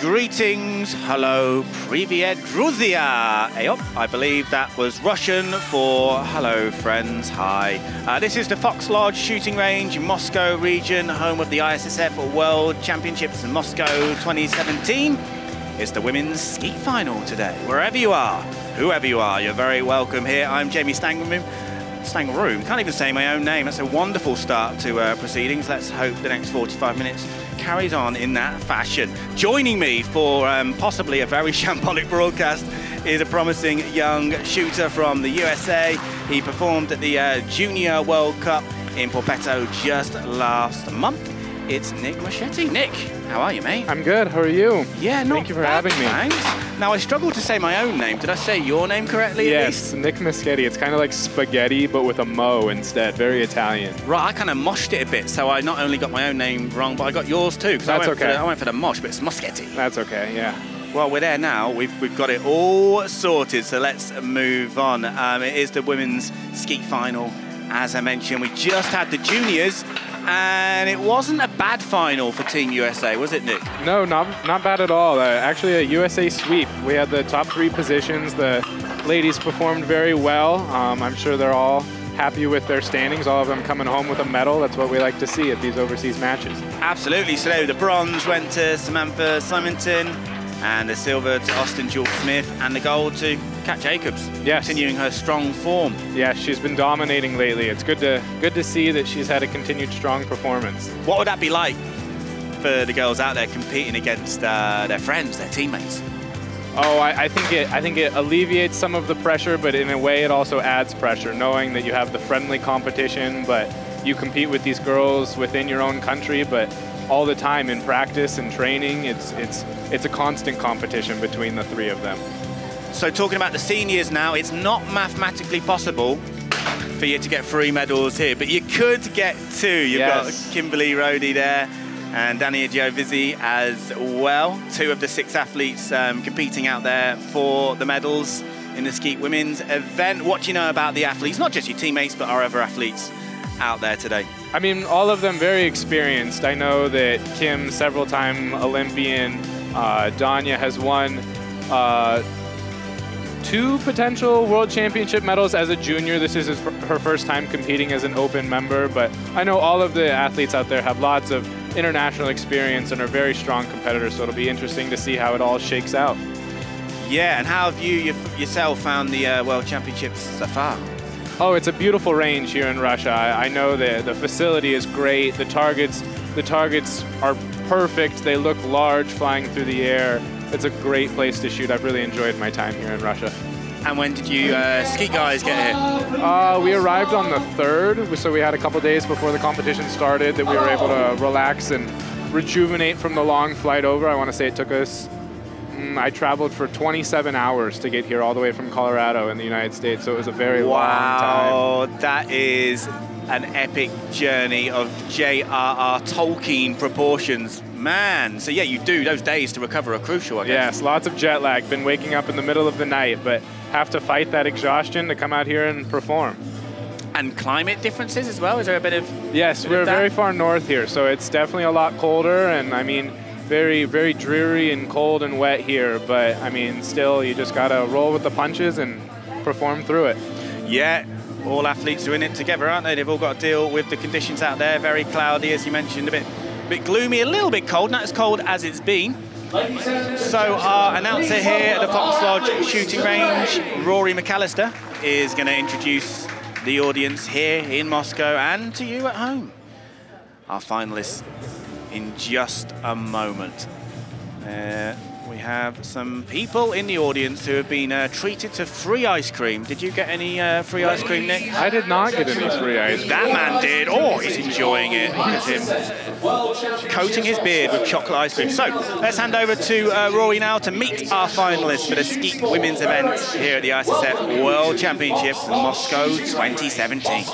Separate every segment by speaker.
Speaker 1: Greetings, hello, privyet, druzia. I believe that was Russian for hello, friends, hi. This is the Fox Lodge shooting range in Moscow region, home of the ISSF World Championships in Moscow 2017. It's the women's skeet final today. Wherever you are, whoever you are, you're very welcome here. I'm Jamie Stangroom. Can't even say my own name. That's a wonderful start to proceedings. Let's hope the next 45 minutes carries on in that fashion. Joining me for possibly a very shambolic broadcast is a promising young shooter from the USA. He performed at the Junior World Cup in Porpetto just last month. It's Nick Machete. Nick, how are you, mate?
Speaker 2: I'm good. How are you?
Speaker 1: Yeah, not
Speaker 2: Thank you for
Speaker 1: bad,
Speaker 2: having me.
Speaker 1: Thanks. Now, I struggle to say my own name. Did I say your name correctly?
Speaker 2: Yes, Nick Machete. It's kind of like spaghetti, but with a mo instead. Very Italian.
Speaker 1: Right, I kind of moshed it a bit, so I not only got my own name wrong, but I got yours too.
Speaker 2: That's okay.
Speaker 1: I went for the mosh, but it's Moschetti.
Speaker 2: That's okay, yeah.
Speaker 1: Well, we're there now. We've got it all sorted, so let's move on. It is the women's skeet final. As I mentioned, we just had the juniors, and it wasn't a bad final for Team USA, was it, Nick?
Speaker 2: No, not bad at all. Actually, a USA sweep. We had the top 3 positions. The ladies performed very well. I'm sure they're all happy with their standings, all of them coming home with a medal. That's what we like to see at these overseas matches.
Speaker 1: Absolutely. So the bronze went to Samantha Simonton, and the silver to Austin Jewel-Smith, and the gold to Kat Jacobs.
Speaker 2: Yes.
Speaker 1: Continuing her strong form.
Speaker 2: Yeah, she's been dominating lately. It's good to see that she's had a continued strong performance.
Speaker 1: What would that be like for the girls out there competing against their friends, their teammates?
Speaker 2: Oh, I think it alleviates some of the pressure, but in a way it also adds pressure, knowing that you have the friendly competition, but you compete with these girls within your own country, but all the time in practice and training, it's a constant competition between the 3 of them.
Speaker 1: So talking about the seniors now, it's not mathematically possible for you to get 3 medals here, but you could get 2. You've got Kimberly Rhode there and Dania Giovizzi as well. 2 of the 6 athletes competing out there for the medals in the Skeet Women's event. What do you know about the athletes, not just your teammates, but our other athletes out there today?
Speaker 2: I mean, all of them very experienced. I know that Kim, several-time Olympian, Danya has won 2 potential World Championship medals as a junior. This is her first time competing as an open member, but I know all of the athletes out there have lots of international experience and are very strong competitors, so it'll be interesting to see how it all shakes out.
Speaker 1: Yeah, and how have you yourself found the World Championships so far?
Speaker 2: Oh, it's a beautiful range here in Russia. I know that the facility is great. The targets are perfect. They look large flying through the air. It's a great place to shoot. I've really enjoyed my time here in Russia.
Speaker 1: And when did you skeet guys get here?
Speaker 2: We arrived on the 3rd, so we had a couple days before the competition started that we were able to relax and rejuvenate from the long flight over. I want to say it took us, I traveled for 27 hours to get here all the way from Colorado in the United States, so it was a very long time.
Speaker 1: Wow, that is an epic journey of J.R.R. Tolkien proportions. Man, so yeah, you do, those days to recover are crucial, I guess.
Speaker 2: Yes, lots of jet lag, been waking up in the middle of the night, but have to fight that exhaustion to come out here and perform.
Speaker 1: And climate differences as well, is there a bit of...
Speaker 2: Yes, we're very far north here, so it's definitely a lot colder, and I mean, very, very dreary and cold and wet here, but I mean, still, you just gotta roll with the punches and perform through it.
Speaker 1: Yeah, all athletes are in it together, aren't they? They've all got to deal with the conditions out there, very cloudy, as you mentioned, a bit gloomy, a little bit cold, not as cold as it's been. So our announcer here at the Fox Lodge shooting range, Rory McAllister, is going to introduce the audience here in Moscow and to you at home. Our finalists in just a moment. We have some people in the audience who have been treated to free ice cream. Did you get any free ice cream, Nick?
Speaker 2: I did not get any free ice cream.
Speaker 1: That man did. Oh, he's enjoying it. Look at him coating his beard with chocolate ice cream. So let's hand over to Rory now to meet our finalists for the Skeet Women's event here at the ISSF World Championships in Moscow 2017.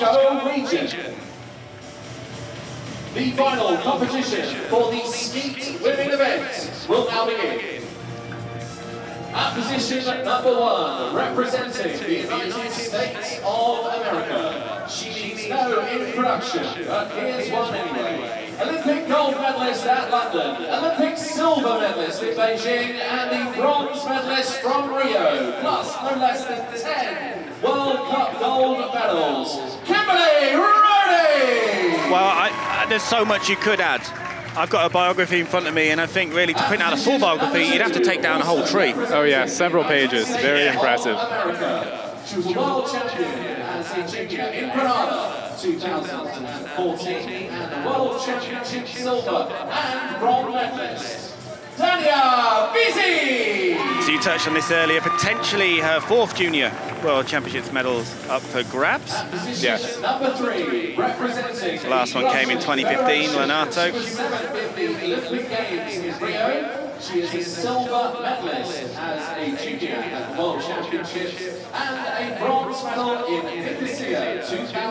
Speaker 3: The final competition for the Skeet Women event will now begin. At position number 1, representing the United States of America. She needs no introduction, but here's one anyway. Olympic gold medalist at London, Olympic silver medalist in Beijing, and the bronze medalist from Rio, plus no less than 10 World Cup gold medals, Kimberly Rhode!
Speaker 1: Well, there's so much you could add. I've got a biography in front of me, and I think really to print out a full biography, you'd have to take down a whole tree.
Speaker 2: Oh yeah, several pages. Very impressive.
Speaker 3: She was a world champion as a junior in Granada 2014, and the World Championship silver and bronze medalist, Tanya Visi!
Speaker 1: So you touched on this earlier, potentially her 4th junior World Championships medals up for grabs.
Speaker 2: Yes.
Speaker 3: Number 3, representing
Speaker 1: the last one came in 2015, Leonardo.
Speaker 3: Olympic Games in Rio. She is a silver medalist as a junior at the World Championships and a bronze medal in Nicosia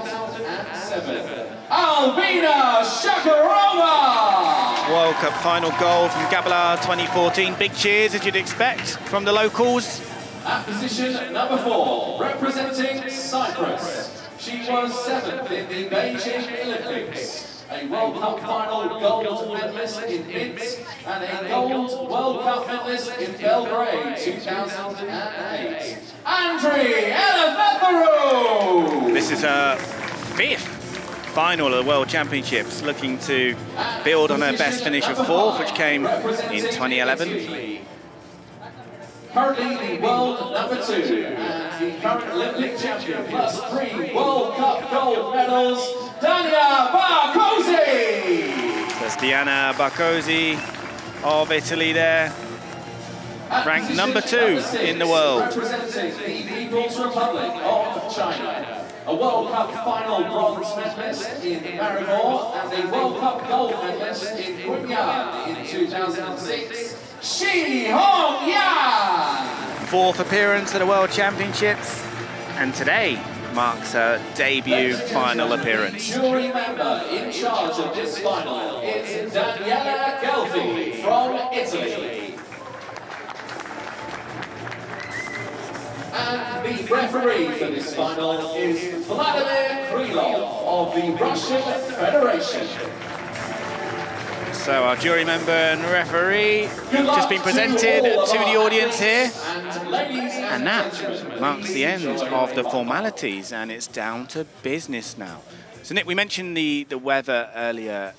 Speaker 3: 2007. Albina Shakarova!
Speaker 1: World Cup final goal from Gabala 2014. Big cheers, as you'd expect, from the locals.
Speaker 3: At position number 4, representing Cyprus. She was 7th in the Beijing Olympics. A World Cup final gold medalist in Minsk and a gold World Cup medalist in Belgrade 2008. Andriy Eleftheroux!
Speaker 1: This is her 5th final of the World Championships, looking to build on her best finish of 4th, which came in 2011.
Speaker 3: Currently the world number 2 and the current Olympic champion, plus 3 World Cup gold medals, Dania Bacosi!
Speaker 1: There's Diana Bacosi of Italy there, ranked number 2 in the world.
Speaker 3: Representing the People's Republic of China. A World Cup final bronze medalist in Maribor and a World Cup gold medalist in Guyana in 2006. Shi Hong Yan!
Speaker 1: 4th appearance at the World Championships, and today marks her debut final appearance.
Speaker 3: Jury member in charge of this final is Daniela Gelfi from Italy. And the referee for this final is Vladimir Krylov of the Russian Federation.
Speaker 1: So our jury member and referee just been presented to the audience here. And that marks the end of the formalities, and it's down to business now. So Nick, we mentioned the weather earlier.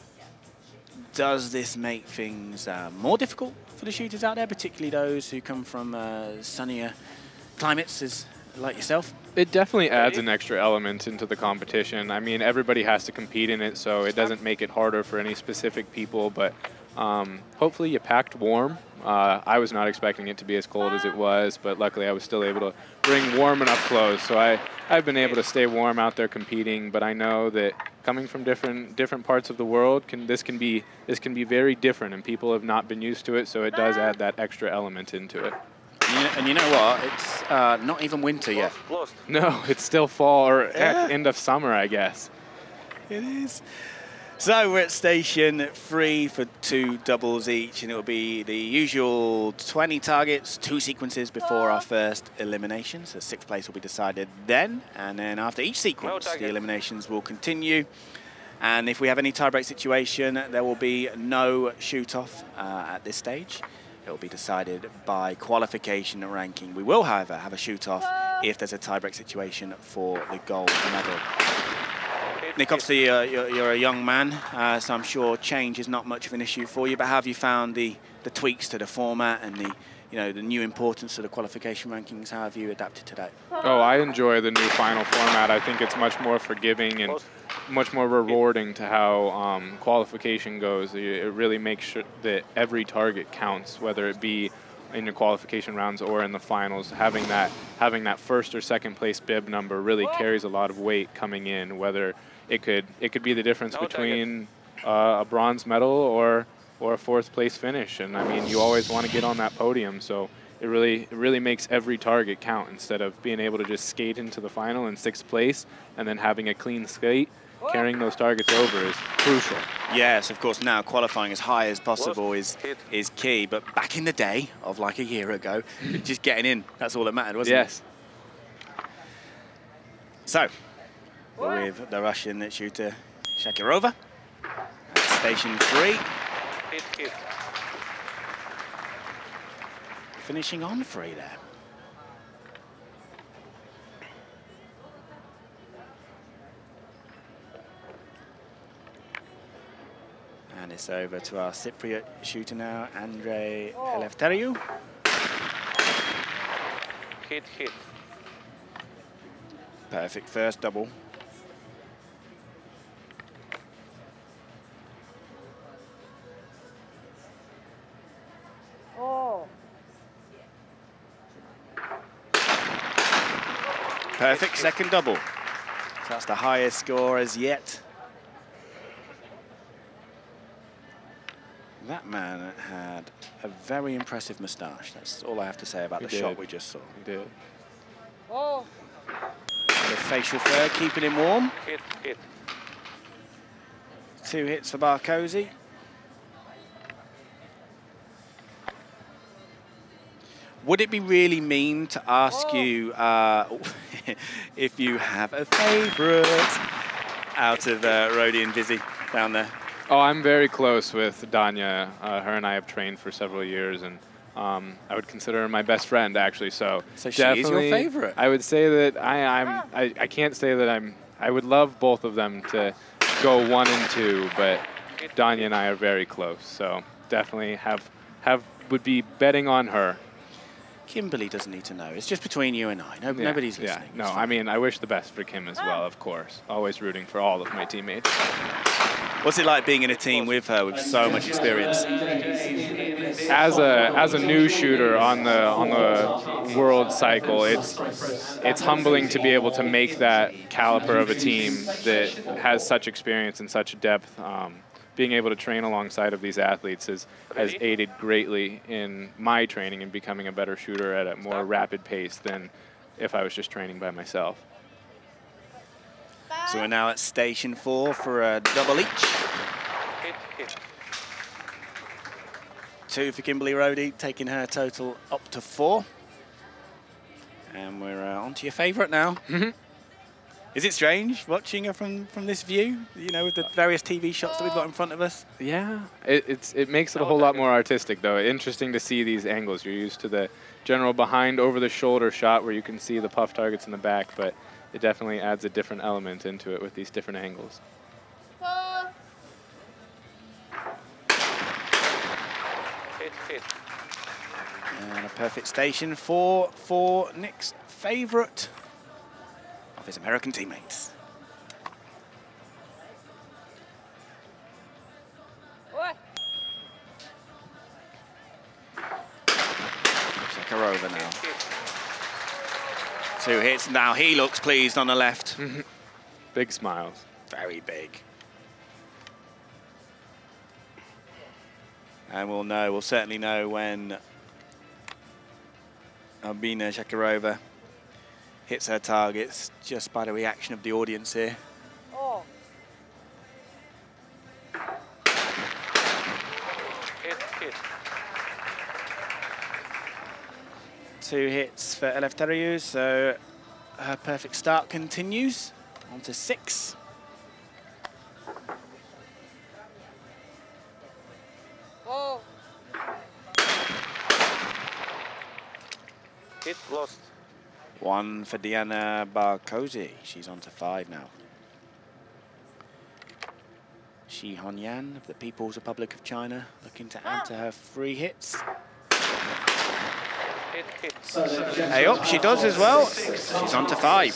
Speaker 1: Does this make things more difficult for the shooters out there, particularly those who come from sunnier climates like yourself?
Speaker 2: It definitely adds an extra element into the competition. I mean, everybody has to compete in it, so it doesn't make it harder for any specific people, but hopefully you packed warm. I was not expecting it to be as cold as it was, but luckily I was still able to bring warm enough clothes. So I've been able to stay warm out there competing, but I know that coming from different parts of the world, this can be very different, and people have not been used to it, so it does add that extra element into it.
Speaker 1: And you know what? It's not even winter yet.
Speaker 2: No, it's still fall, or heck, end of summer, I guess.
Speaker 1: It is. So we're at station 3 for 2 doubles each, and it will be the usual 20 targets, 2 sequences before our first elimination. So 6th place will be decided then, and then after each sequence, the eliminations will continue. And if we have any tiebreak situation, there will be no shoot-off at this stage. It will be decided by qualification and ranking. We will, however, have a shoot-off if there's a tiebreak situation for the gold medal. Nick, obviously you're a young man, so I'm sure change is not much of an issue for you. But how have you found the tweaks to the format and the new importance of the qualification rankings? How have you adapted to that?
Speaker 2: Oh, I enjoy the new final format. I think it's much more forgiving and much more rewarding to how qualification goes. It really makes sure that every target counts, whether it be in your qualification rounds or in the finals. Having that 1st or 2nd place bib number really carries a lot of weight coming in, whether it could be the difference between a bronze medal or a 4th place finish. And I mean, you always want to get on that podium, so it really makes every target count instead of being able to just skate into the final in 6th place and then having a clean skate. Carrying those targets over is crucial.
Speaker 1: Yes, of course, now qualifying as high as possible is key, but back in the day of like a year ago, just getting in, that's all that mattered, wasn't it?
Speaker 2: Yes.
Speaker 1: So, we're with the Russian shooter Shakarova. Station 3.
Speaker 2: Hit.
Speaker 1: Finishing on 3 there. And it's over to our Cypriot shooter now, Andrei Eleftheriou.
Speaker 2: Hit.
Speaker 1: Perfect first double. Perfect second double. So that's the highest score as yet. That man had a very impressive moustache. That's all I have to say about the shot we just saw.
Speaker 2: He did.
Speaker 1: The facial fur keeping him warm.
Speaker 2: Hit.
Speaker 1: 2 hits for Bacosi. Would it be really mean to ask you if you have a favourite out of Rhode and Dizzy down there?
Speaker 2: Oh, I'm very close with Danya. Her and I have trained for several years, and I would consider her my best friend, actually. So
Speaker 1: she is your favourite?
Speaker 2: I would say that I can't say that I would love both of them to go 1 and 2, but Danya and I are very close. So definitely would be betting on her.
Speaker 1: Kimberly doesn't need to know. It's just between you and I. Nobody's listening.
Speaker 2: No, I mean, I wish the best for Kim as well, of course. Always rooting for all of my teammates.
Speaker 1: What's it like being in a team with her with so much experience?
Speaker 2: As a new shooter on the world cycle, it's humbling to be able to make that caliber of a team that has such experience and such depth. Being able to train alongside of these athletes has aided greatly in my training and becoming a better shooter at a more rapid pace than if I was just training by myself.
Speaker 1: So we're now at Station 4 for a double each.
Speaker 2: Hit.
Speaker 1: 2 for Kimberly Rhode, taking her total up to 4. And we're on to your favourite now. Is it strange watching her from this view, you know, with the various TV shots that we've got in front of us?
Speaker 2: Yeah, it makes it a whole lot more artistic, though. Interesting to see these angles. You're used to the general behind over-the-shoulder shot where you can see the puff targets in the back, but it definitely adds a different element into it with these different angles. Hit.
Speaker 1: And a perfect station for Nick's favourite of his American teammates. Zakharova now. 2 hits. Now he looks pleased on the left.
Speaker 2: Big smiles.
Speaker 1: Very big. And we'll certainly know when Albina Zakharova hits her targets just by the reaction of the audience here.
Speaker 2: Hit.
Speaker 1: 2 hits for Eleftheriou, so her perfect start continues. On to 6.
Speaker 2: Hit lost.
Speaker 1: 1 for Diana Bacosi. She's on to 5 now. Shi Honyan of the People's Republic of China looking to add to her 3 hits.
Speaker 2: Hit.
Speaker 1: Hey up, she does as well. She's on to 5.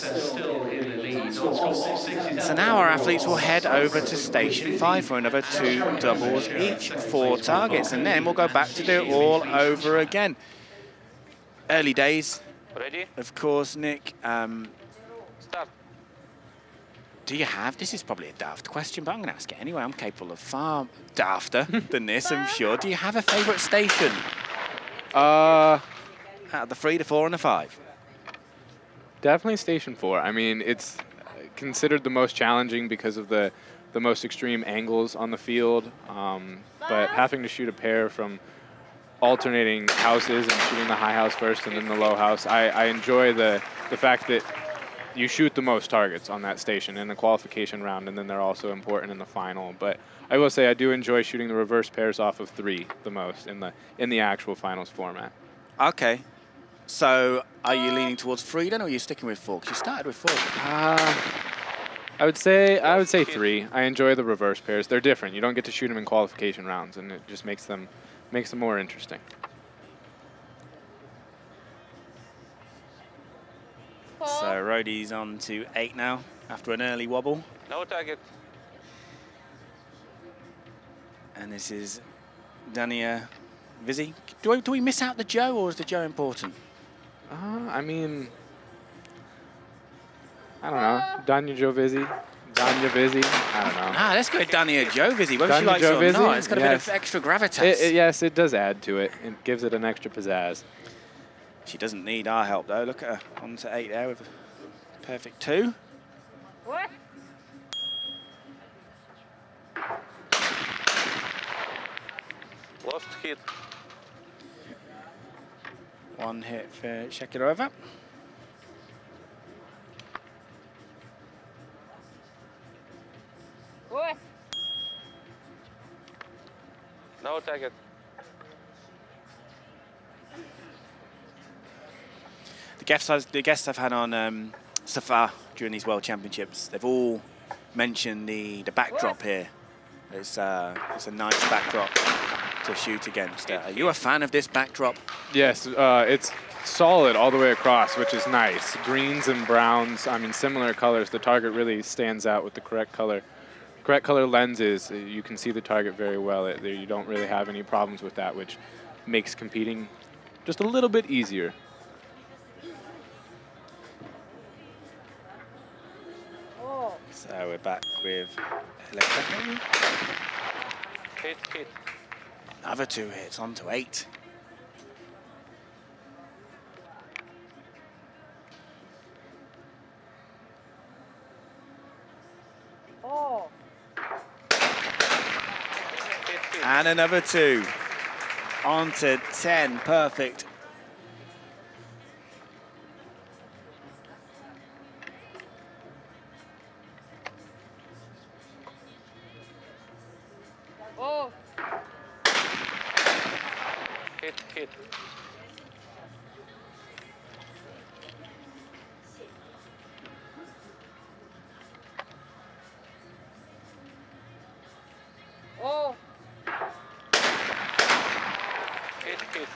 Speaker 1: So now our athletes will head over to Station 5 for another 2 doubles each, 4 targets, and then we'll go back to do it all over again. Early days, of course, Nick.
Speaker 2: Start.
Speaker 1: Do you have, this is probably a daft question, but I'm going to ask it anyway. I'm capable of far dafter than this, I'm sure. Do you have a favourite station? Out of the 3, the 4, and the 5?
Speaker 2: Definitely Station 4. I mean, it's considered the most challenging because of the most extreme angles on the field. But having to shoot a pair from alternating houses and shooting the high house first and then the low house, I enjoy the fact that you shoot the most targets on that station in the qualification round, and then they're also important in the final. But I will say I do enjoy shooting the reverse pairs off of 3 the most in the actual finals format.
Speaker 1: Okay. So are you leaning towards 3 then, or are you sticking with 4? Because you started with 4.
Speaker 2: I would say 3. I enjoy the reverse pairs. They're different. You don't get to shoot them in qualification rounds, and it just makes them more interesting.
Speaker 1: So Rhode's on to 8 now after an early wobble.
Speaker 4: No target.
Speaker 1: And this is Dania Vizzy. Do we miss out the Joe, or is the Joe important?
Speaker 2: I mean, I don't know. Dania Joe Vizzy. Dania Vizzy. I don't know.
Speaker 1: Ah, let's go with Dania Joe Vizzy. Whether she likes it or not, it's got a bit of extra gravitas.
Speaker 2: Yes, it does add to it. It gives it an extra pizzazz.
Speaker 1: She doesn't need our help, though. Look at her. On to 8 there with a perfect 2.
Speaker 4: What? Lost hit.
Speaker 1: 1 hit for Shakirova.
Speaker 4: What? No target.
Speaker 1: The guests I've had on so far during these World Championships, they've all mentioned the backdrop here. It's a nice backdrop to shoot against. Are you a fan of this backdrop?
Speaker 2: Yes, it's solid all the way across, which is nice. Greens and browns, I mean, similar colors. The target really stands out with the correct color. Correct color lenses, you can see the target very well. You don't really have any problems with that, which makes competing just a little bit easier.
Speaker 1: So we're back with Electric.
Speaker 4: Hit.
Speaker 1: Another 2 hits, on to 8.
Speaker 4: Oh.
Speaker 1: And another 2. On to 10, perfect.
Speaker 4: Oh. Hit. Oh. Hit.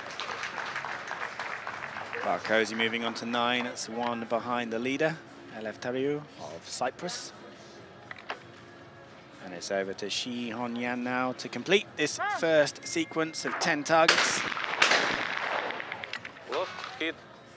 Speaker 1: Bacosi moving on to 9. That's 1 behind the leader, Eleftheriou of Cyprus. And it's over to Shi Honyan now to complete this first sequence of 10 targets.
Speaker 4: Lost hit.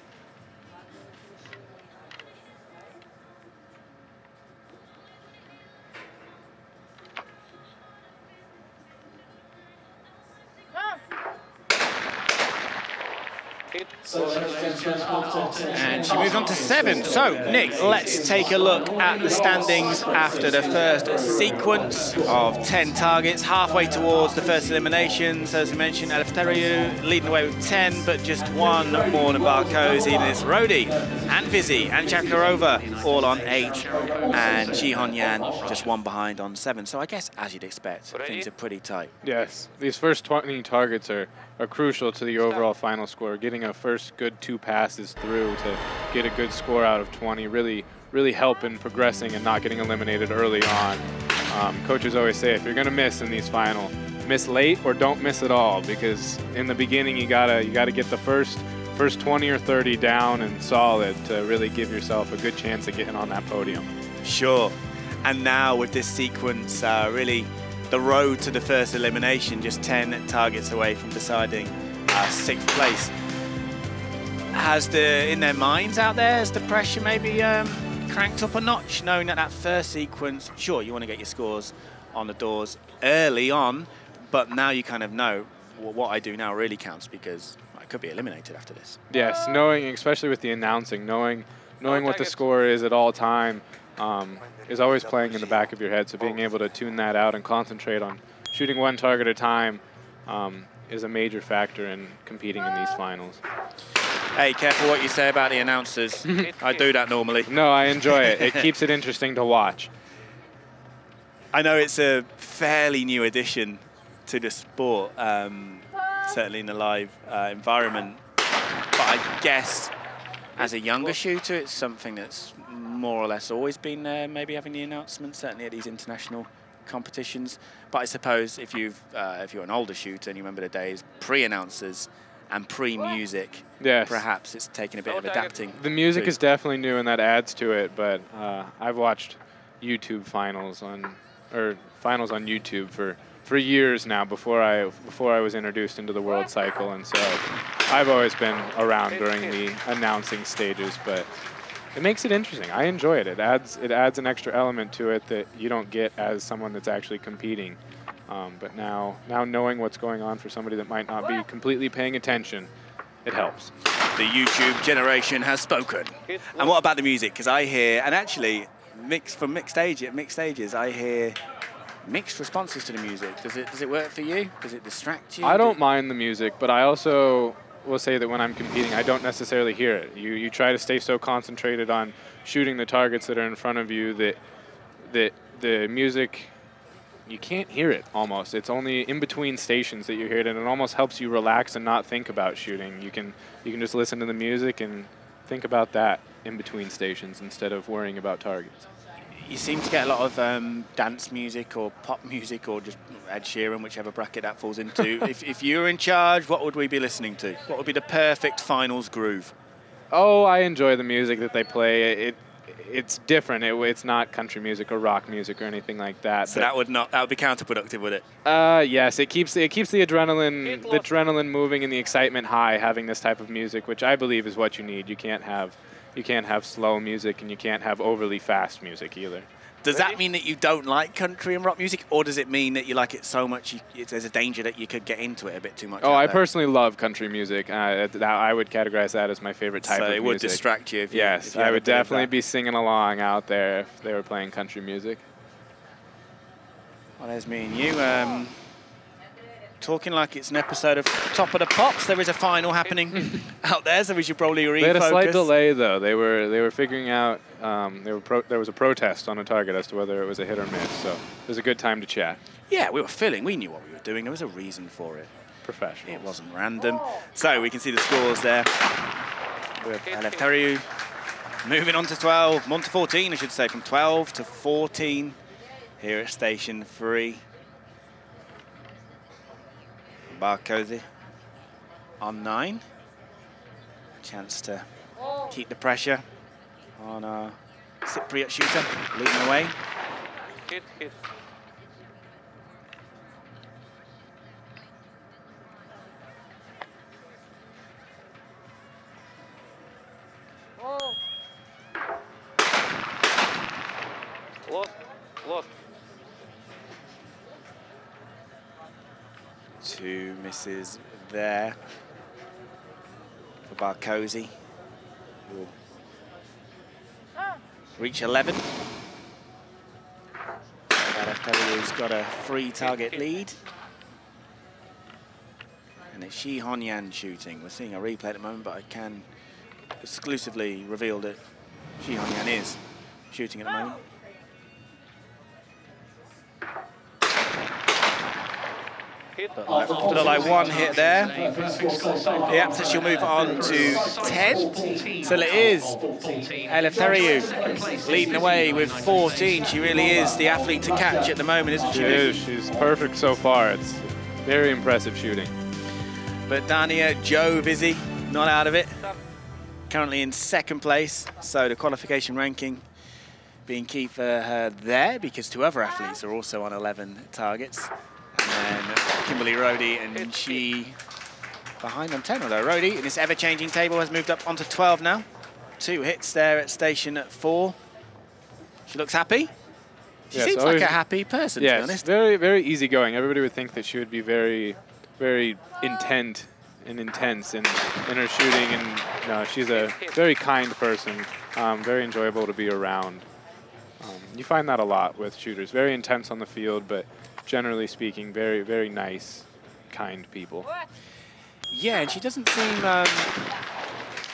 Speaker 1: And she moves on to 7. So, Nick, let's take a look at the standings after the first sequence of 10 targets, halfway towards the first eliminations. As we mentioned, Eleftheriou leading the way with 10, but just 1 more than Bacosi. And it's Rhode and Vizzy and Shakirova all on 8, and Shi Honyan just 1 behind on 7. So I guess, as you'd expect, things are pretty tight.
Speaker 2: Yes, these first 20 targets are crucial to the overall final score. Getting a first good 2 passes through to get a good score out of 20 really help in progressing and not getting eliminated early on. Coaches always say if you're going to miss in these final, miss late or don't miss at all, because in the beginning you gotta get the first 20 or 30 down and solid to really give yourself a good chance of getting on that podium.
Speaker 1: Sure. And now with this sequence, really the road to the first elimination, just 10 targets away from deciding 6th place. In their minds out there, has the pressure maybe cranked up a notch, knowing that first sequence, sure, you want to get your scores on the doors early on, but now you kind of know, well, what I do now really counts, because I could be eliminated after this.
Speaker 2: Yes, knowing, especially with the announcing, knowing what the score is at all time is always playing in the back of your head, so being able to tune that out and concentrate on shooting 1 target at a time is a major factor in competing in these finals.
Speaker 1: Hey, careful what you say about the announcers. I do that normally.
Speaker 2: No, I enjoy it. It keeps it interesting to watch.
Speaker 1: I know it's a fairly new addition to the sport, certainly in the live environment. But I guess as a younger shooter, it's something that's more or less always been there, maybe having the announcements, certainly at these international competitions. But I suppose if you're an older shooter and you remember the days pre-announcers and pre-music,
Speaker 2: yes,
Speaker 1: perhaps it's taken a bit of adapting.
Speaker 2: The music is definitely new and that adds to it, but I've watched YouTube finals on YouTube for years now before I was introduced into the world cycle, and so I've always been around during the announcing stages, but it makes it interesting. I enjoy it. It adds an extra element to it that you don't get as someone that's actually competing. But now knowing what's going on for somebody that might not be completely paying attention, it helps.
Speaker 1: The YouTube generation has spoken. And what about the music? Because I hear, and actually, mixed ages, I hear mixed responses to the music. Does it work for you? Does it distract you?
Speaker 2: I don't mind the music, but I also will say that when I'm competing, I don't necessarily hear it. You try to stay so concentrated on shooting the targets that are in front of you that the music, you can't hear it almost. It's only in between stations that you hear it, and it almost helps you relax and not think about shooting. You can just listen to the music and think about that in between stations instead of worrying about targets.
Speaker 1: You seem to get a lot of dance music or pop music or just Ed Sheeran, whichever bracket that falls into. if you were in charge, what would we be listening to? What would be the perfect finals groove?
Speaker 2: Oh, I enjoy the music that they play. It's different. It's not country music or rock music or anything like that.
Speaker 1: So that would be counterproductive, would it?
Speaker 2: Yes, it keeps the adrenaline moving and the excitement high, having this type of music, which I believe is what you need. You can't have slow music, and you can't have overly fast music either.
Speaker 1: Does that mean that you don't like country and rock music, or does it mean that you like it so much there's a danger that you could get into it a bit too much?
Speaker 2: Oh, I personally love country music. I would categorize that as my favorite type of music.
Speaker 1: So it would distract you if you...
Speaker 2: Yes, I would definitely be singing along out there if they were playing country music.
Speaker 1: Well, there's me and you. Talking like it's an episode of Top of the Pops. There is a final happening out there, so we should probably refocus.
Speaker 2: They had a slight delay, though. They were figuring out. There was a protest on a target as to whether it was a hit or miss. So it was a good time to chat.
Speaker 1: Yeah, we were filling. We knew what we were doing. There was a reason for it.
Speaker 2: Professional.
Speaker 1: It wasn't random. So we can see the scores there. With Eleftheriou moving on to 12, on to 14, I should say, from 12 to 14 here at Station 3. Bacosi on 9. Chance to keep the pressure on our Cypriot shooter, leading the way.
Speaker 4: Hit. Lost.
Speaker 1: 2 misses there for Bacosi, who will reach 11. Eleftheriou's got a 3-target lead. And it's Shi Hongyan shooting. We're seeing a replay at the moment, but I can exclusively reveal that Shi Hongyan is shooting at the moment. But look like one hit there. Yep, so she'll move on to 10. So it is Eleftheriou leading the way with 14. She really is the athlete to catch at the moment, isn't she?
Speaker 2: She is. She's perfect so far. It's very impressive shooting.
Speaker 1: But Dania Jo Vizzi, not out of it. Currently in 2nd place. So the qualification ranking being key for her there, because 2 other athletes are also on 11 targets. And then Kimberly Rhode and she behind on 10, although Rhode in this ever-changing table has moved up onto 12 now. 2 hits there at Station 4. She looks happy. She seems like a happy person, to be honest.
Speaker 2: Very, very easygoing. Everybody would think that she would be very, very intense in her shooting, and no, she's a very kind person, very enjoyable to be around. You find that a lot with shooters. Very intense on the field, but generally speaking, very, very nice, kind people.
Speaker 1: Yeah, and she doesn't seem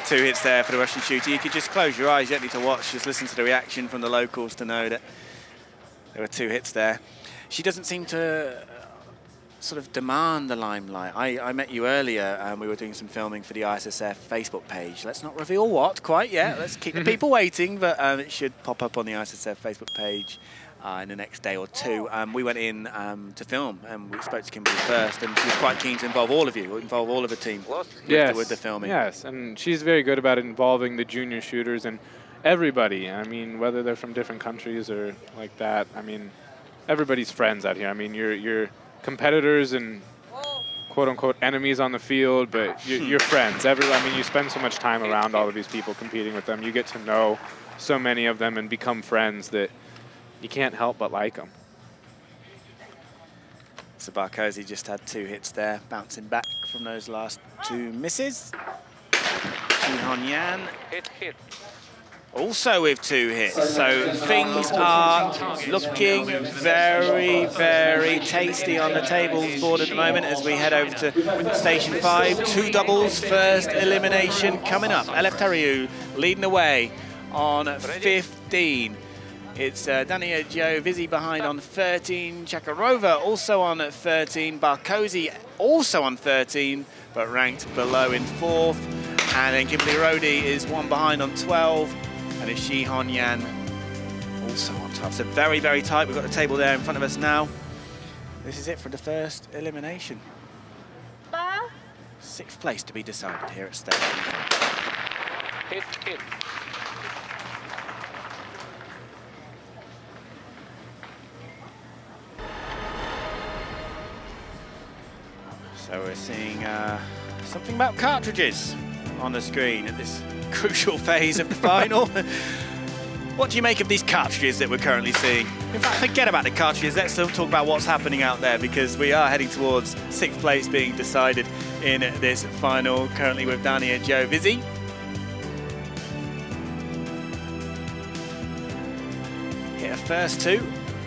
Speaker 1: 2 hits there for the Russian shooter. You could just close your eyes, you don't need to watch, just listen to the reaction from the locals to know that there were 2 hits there. She doesn't seem to sort of demand the limelight. I met you earlier and we were doing some filming for the ISSF Facebook page. Let's not reveal what quite yet. Let's keep the people waiting, but it should pop up on the ISSF Facebook page in the next day or 2. We went in to film and we spoke to Kimberly first, and she was quite keen to involve all of you, involve all of the team with the filming.
Speaker 2: Yes, and she's very good about involving the junior shooters and everybody. I mean, whether they're from different countries or like that. I mean, everybody's friends out here. I mean, you're competitors and quote-unquote enemies on the field, but you're friends. I mean, you spend so much time around all of these people, competing with them. You get to know so many of them and become friends that you can't help but like them.
Speaker 1: So Bacosi just had 2 hits there, bouncing back from those last 2 misses. Hon-Yan also with 2 hits, so things are looking very, very tasty on the tables board at the moment as we head over to Station 5. 2 doubles, first elimination coming up. Eleftheriou leading the way on 15. It's Dania Joe-Vizzi behind on 13. Chakarova also on 13. Bacosi also on 13, but ranked below in 4th. And then Kimberly Rhode is 1 behind on 12. And it's Hon-Yan also on top. So very, very tight. We've got the table there in front of us now. This is it for the first elimination. 6th place to be decided here at Station 5.
Speaker 4: Hit.
Speaker 1: So we're seeing something about cartridges on the screen at this crucial phase of the final. What do you make of these cartridges that we're currently seeing? In fact, forget about the cartridges. Let's talk about what's happening out there, because we are heading towards 6th place being decided in this final, currently with Dania Joe-Vizzi. Hit her first 2.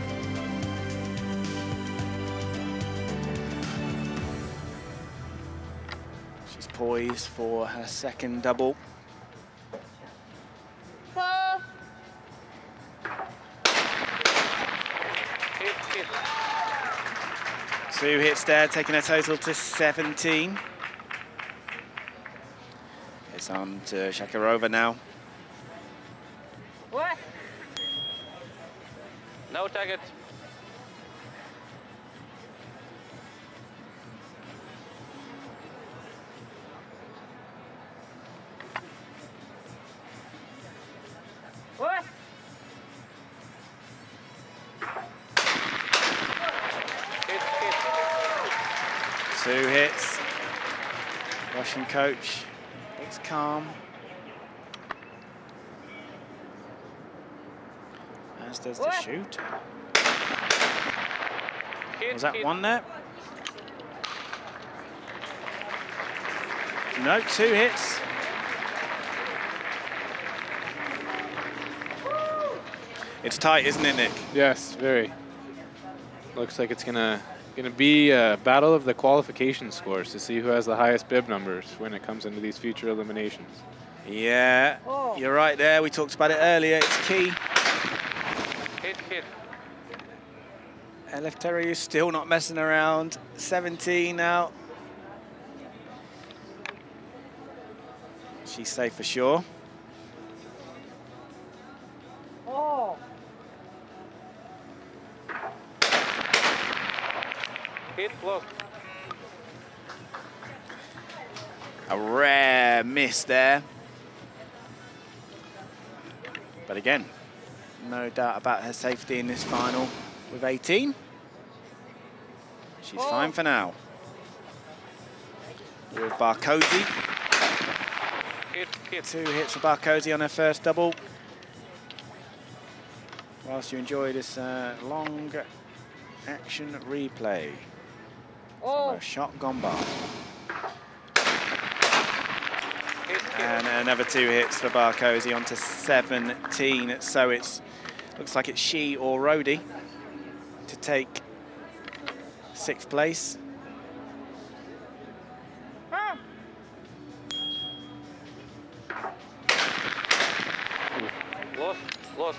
Speaker 1: She's poised for her 2nd double.
Speaker 4: Hit.
Speaker 1: 2 hits there, taking a total to 17. It's on to Chakarova now.
Speaker 4: What? No target. What? Hit.
Speaker 1: 2 hits. Russian coach looks calm. As does the shooter. Was that 1 there? No, 2 hits. It's tight, isn't it, Nick?
Speaker 2: Yes, very. Looks like it's gonna be a battle of the qualification scores to see who has the highest bib numbers when it comes into these future eliminations.
Speaker 1: Yeah, you're right there. We talked about it earlier. It's key.
Speaker 4: Hit.
Speaker 1: Eleftheriou is still not messing around. 17 now. She's safe for sure.
Speaker 4: Hit close.
Speaker 1: A rare miss there. But again, no doubt about her safety in this final with 18. She's fine for now. With Bacosi.
Speaker 4: Hit.
Speaker 1: 2 hits for Bacosi on her first double. Whilst you enjoy this long action replay. From a shot gone by. And another 2 hits for Bacosi onto 17. So it's looks like it's she or Rhode to take 6th place.
Speaker 4: Lost. Lost.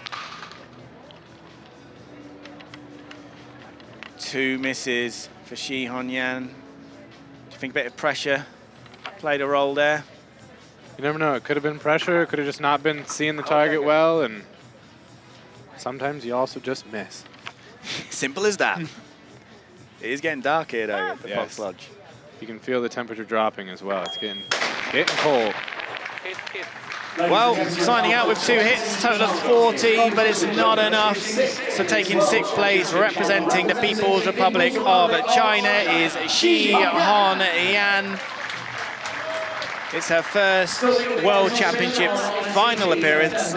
Speaker 1: 2 misses for Shi Honyan. Do you think a bit of pressure played a role there?
Speaker 2: You never know. It could have been pressure. It could have just not been seeing the target well, and sometimes you also just miss.
Speaker 1: Simple as that. It is getting dark here, though, at the Fox Lodge.
Speaker 2: You can feel the temperature dropping as well. It's getting cold.
Speaker 4: Hit, hit.
Speaker 1: Well, signing out with 2 hits, total of 14, but it's not enough. So taking 6th place, representing the People's Republic of China, is Shi Honyan. It's her first World Championships final appearance,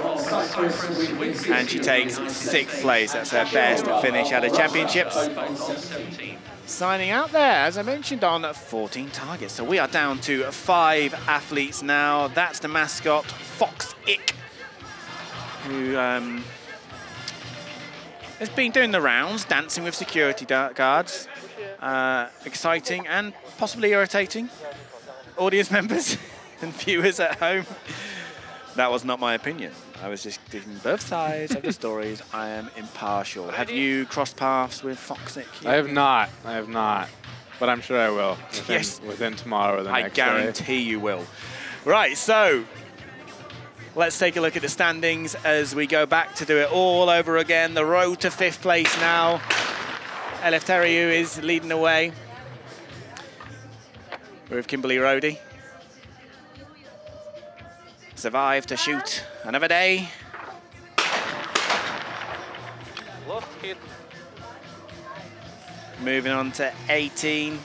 Speaker 1: and she takes 6th place. That's her best finish at the championships. Signing out there, as I mentioned, on 14 targets. So we are down to 5 athletes now. That's the mascot, Fox Ick, who has been doing the rounds, dancing with security guards. Exciting and possibly irritating audience members and viewers at home. That was not my opinion. I was just giving both sides of the stories. I am impartial. Have you crossed paths with Foxic?
Speaker 2: I have not. I have not. But I'm sure I will within tomorrow or the next day.
Speaker 1: I guarantee you will. Right, so let's take a look at the standings as we go back to do it all over again. The road to 5th place now. Eleftheriou is leading the way with Kimberly Rhode. Survive to shoot another day.
Speaker 4: Lost hit.
Speaker 1: Moving on to 18.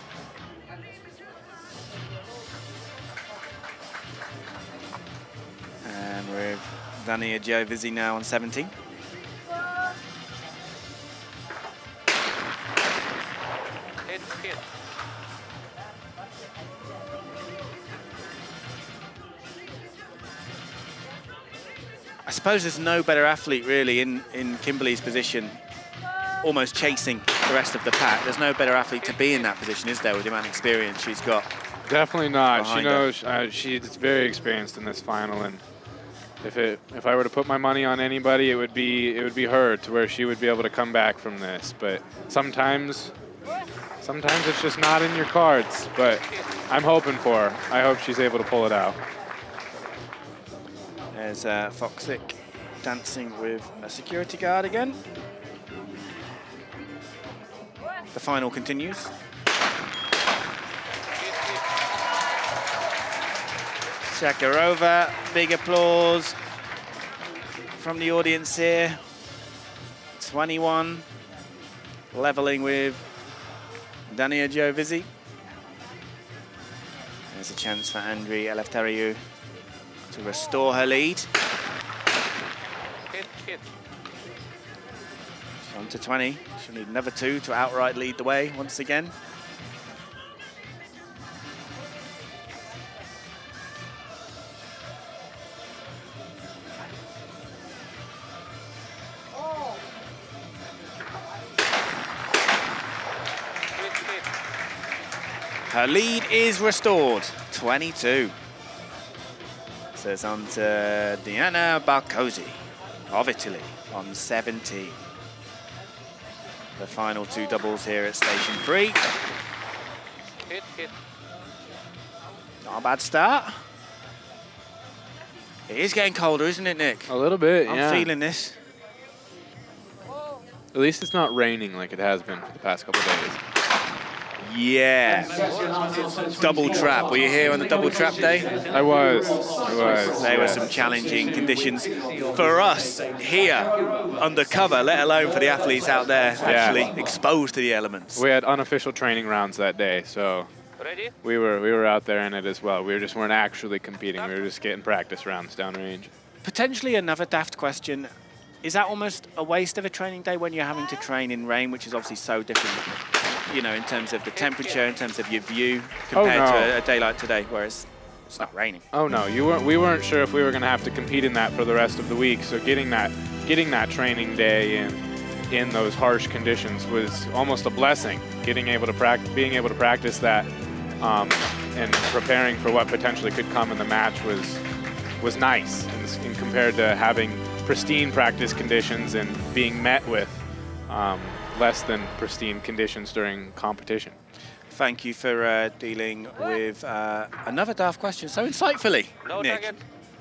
Speaker 1: And with Dania Jovizzi now on 17.
Speaker 4: Hit, hit.
Speaker 1: I suppose there's no better athlete really in Kimberly's position, almost chasing the rest of the pack. There's no better athlete to be in that position, is there, with the amount of experience she's got?
Speaker 2: Definitely not. She knows
Speaker 1: her.
Speaker 2: she's very experienced in this final, and if I were to put my money on anybody, it would be her, to where she would be able to come back from this. But sometimes it's just not in your cards. But I'm hoping for her. I hope she's able to pull it out.
Speaker 1: There's Foxic dancing with a security guard again. The final continues. Shakarova, big applause from the audience here. 21, leveling with Dania Jovizzi. There's a chance for Andriy Eleftheriou to restore her lead.
Speaker 4: Hit, hit.
Speaker 1: She's on to 20. She'll need another 2 to outright lead the way once again.
Speaker 4: Hit, hit.
Speaker 1: Her lead is restored, 22. So it's on to Diana Bacosi of Italy on 17. The final 2 doubles here at station 3.
Speaker 4: Hit, hit.
Speaker 1: Not a bad start. It is getting colder, isn't it, Nick?
Speaker 2: A little bit,
Speaker 1: I'm
Speaker 2: yeah.
Speaker 1: feeling this.
Speaker 2: At least it's not raining like it has been for the past couple of days.
Speaker 1: Yeah. Double trap. Were you here on the double trap day?
Speaker 2: I was.
Speaker 1: There were some challenging conditions for us here undercover, let alone for the athletes out there actually exposed to the elements.
Speaker 2: We had unofficial training rounds that day, so
Speaker 4: Ready?
Speaker 2: we were out there in it as well. We weren't actually competing. We were just getting practice rounds downrange.
Speaker 1: Potentially another daft question. Is that almost a waste of a training day when you're having to train in rain, which is obviously so different, you know, in terms of the temperature, in terms of your view, compared to a day like today where it's not raining?
Speaker 2: Oh no, we weren't sure if we were going to have to compete in that for the rest of the week. So getting that training day in those harsh conditions was almost a blessing. Being able to practice that and preparing for what potentially could come in the match was nice, and compared to having pristine practice conditions and being met with less than pristine conditions during competition.
Speaker 1: Thank you for dealing with another daft question so insightfully,
Speaker 4: No
Speaker 1: Nick.
Speaker 4: target.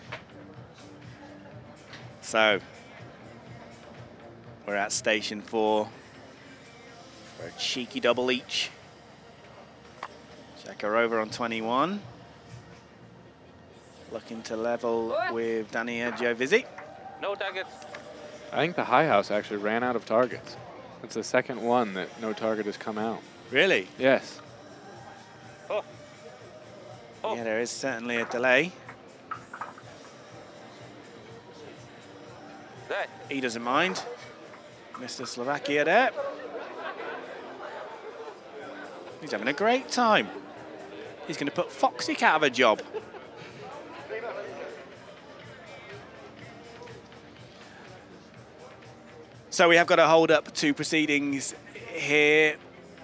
Speaker 1: So, we're at station 4 for a cheeky double each. Shakarova on 21. Looking to level with Dania Giovizzi.
Speaker 4: No target.
Speaker 2: I think the high house actually ran out of targets. It's the second one that no target has come out.
Speaker 1: Really?
Speaker 2: Yes.
Speaker 4: Oh. Oh.
Speaker 1: Yeah, there is certainly a delay.
Speaker 4: There.
Speaker 1: He doesn't mind. Mr. Slovakia there. He's having a great time. He's going to put Foxic out of a job. So we have got to hold up 2 proceedings here.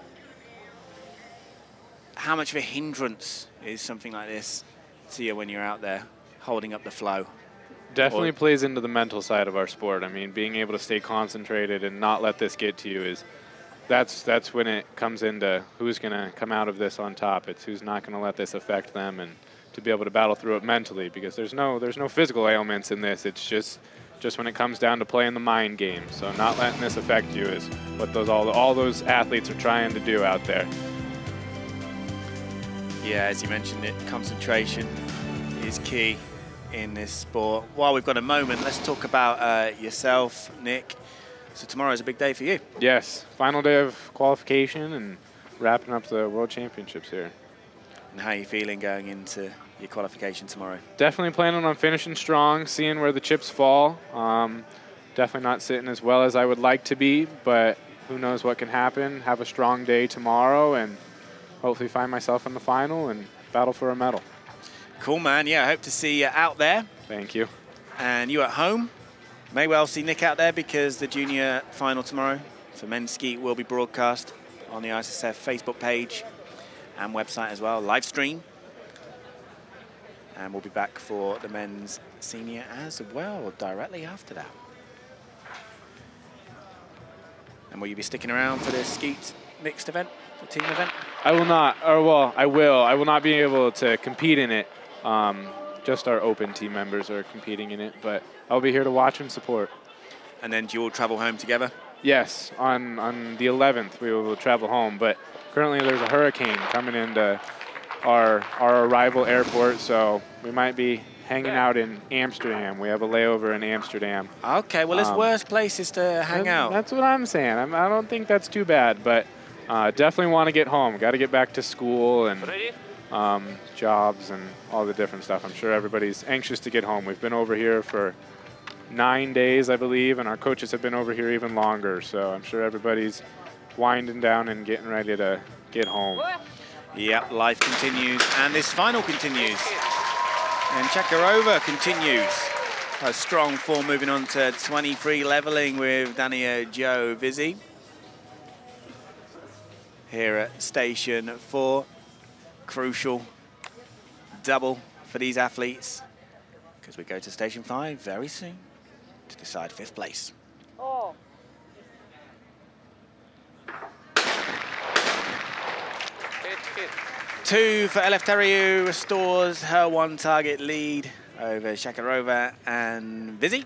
Speaker 1: How much of a hindrance is something like this to you when you're out there holding up the flow?
Speaker 2: Definitely plays into the mental side of our sport. I mean, being able to stay concentrated and not let this get to you is, that's when it comes into who's going to come out of this on top. It's who's not going to let this affect them, and to be able to battle through it mentally, because there's no physical ailments in this. It's just when it comes down to playing the mind game. So not letting this affect you is what all those athletes are trying to do out there.
Speaker 1: Yeah, as you mentioned it, concentration is key in this sport. While we've got a moment, let's talk about yourself, Nick. So tomorrow is a big day for you.
Speaker 2: Yes, final day of qualification and wrapping up the World Championships here.
Speaker 1: And how are you feeling going into your qualification tomorrow?
Speaker 2: Definitely planning on finishing strong, seeing where the chips fall. Definitely not sitting as well as I would like to be, but who knows what can happen. Have a strong day tomorrow and hopefully find myself in the final and battle for a medal.
Speaker 1: Cool, man. Yeah, I hope to see you out there.
Speaker 2: Thank you.
Speaker 1: And you at home may well see Nick out there, because the junior final tomorrow for men's skeet will be broadcast on the ISSF Facebook page and website as well, live stream. And we'll be back for the men's senior as well directly after that. And will you be sticking around for the skeet mixed event, the team event?
Speaker 2: I will not, or well, I will. I will not be able to compete in it. Just our open team members are competing in it, but I'll be here to watch and support.
Speaker 1: And then do you all travel home together?
Speaker 2: Yes, on the 11th we will travel home, but currently there's a hurricane coming into our arrival airport, so we might be hanging out in Amsterdam. We have a layover in Amsterdam.
Speaker 1: Okay, well, there's worse places to hang out.
Speaker 2: That's what I'm saying. I don't think that's too bad, but definitely want to get home. Got to get back to school and jobs and all the different stuff. I'm sure everybody's anxious to get home. We've been over here for 9 days, I believe, and our coaches have been over here even longer, so I'm sure everybody's winding down and getting ready to get home.
Speaker 1: Yep, life continues, and this final continues. And Shakarova continues a strong form, moving on to 23, leveling with Dania Giovizzi here at station 4. Crucial double for these athletes, because we go to station 5 very soon to decide 5th place.
Speaker 4: Oh. Hit.
Speaker 1: 2 for Eleftheriou, restores her 1-target lead over Shakarova and Vizzi.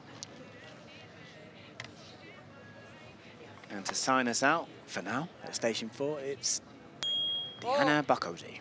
Speaker 1: And to sign us out for now at station 4, it's Diana Bacosi.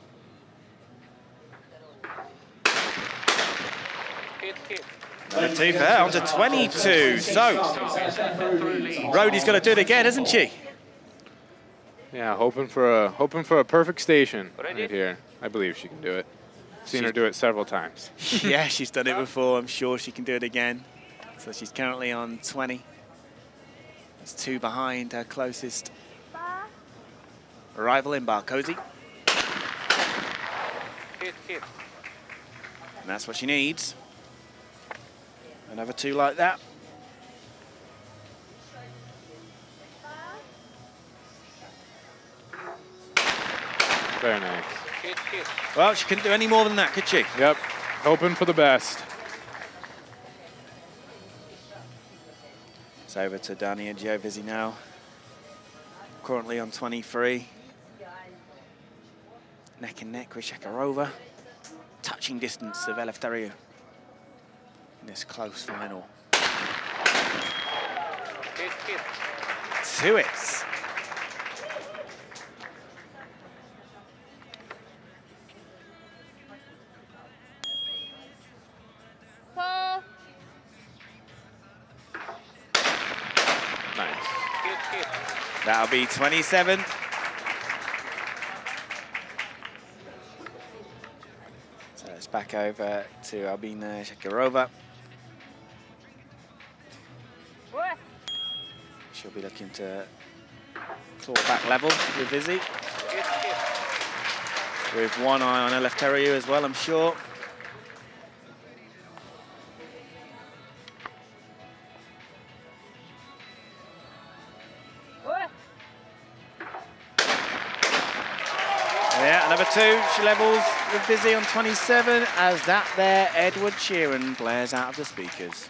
Speaker 4: Hit.
Speaker 1: Another 2 for her, on to 22. So, Rhode's got to do it again, isn't she?
Speaker 2: Yeah, hoping for a perfect station right here. I believe she can do it. Seen her do it several times.
Speaker 1: Yeah, she's done it before. I'm sure she can do it again. So she's currently on 20. That's 2 behind her closest rival in Bacosi.
Speaker 4: Hit.
Speaker 1: And that's what she needs. Another 2 like that.
Speaker 2: Very nice.
Speaker 4: Hit.
Speaker 1: Well, she couldn't do any more than that, could she?
Speaker 2: Yep, hoping for the best.
Speaker 1: It's over to Dania Giovizzi now. Currently on 23. Neck and neck with Shakarova. Touching distance of Eleftheriou in this close final. Two hits. Nice. That'll be 27. So it's back over to Albina Shakarova. She'll be looking to claw back level with Izzy. With one eye on Eleftheriou as well, I'm sure. Yeah, another two. She levels with Izzy on 27 as that there Edward Sheeran blares out of the speakers.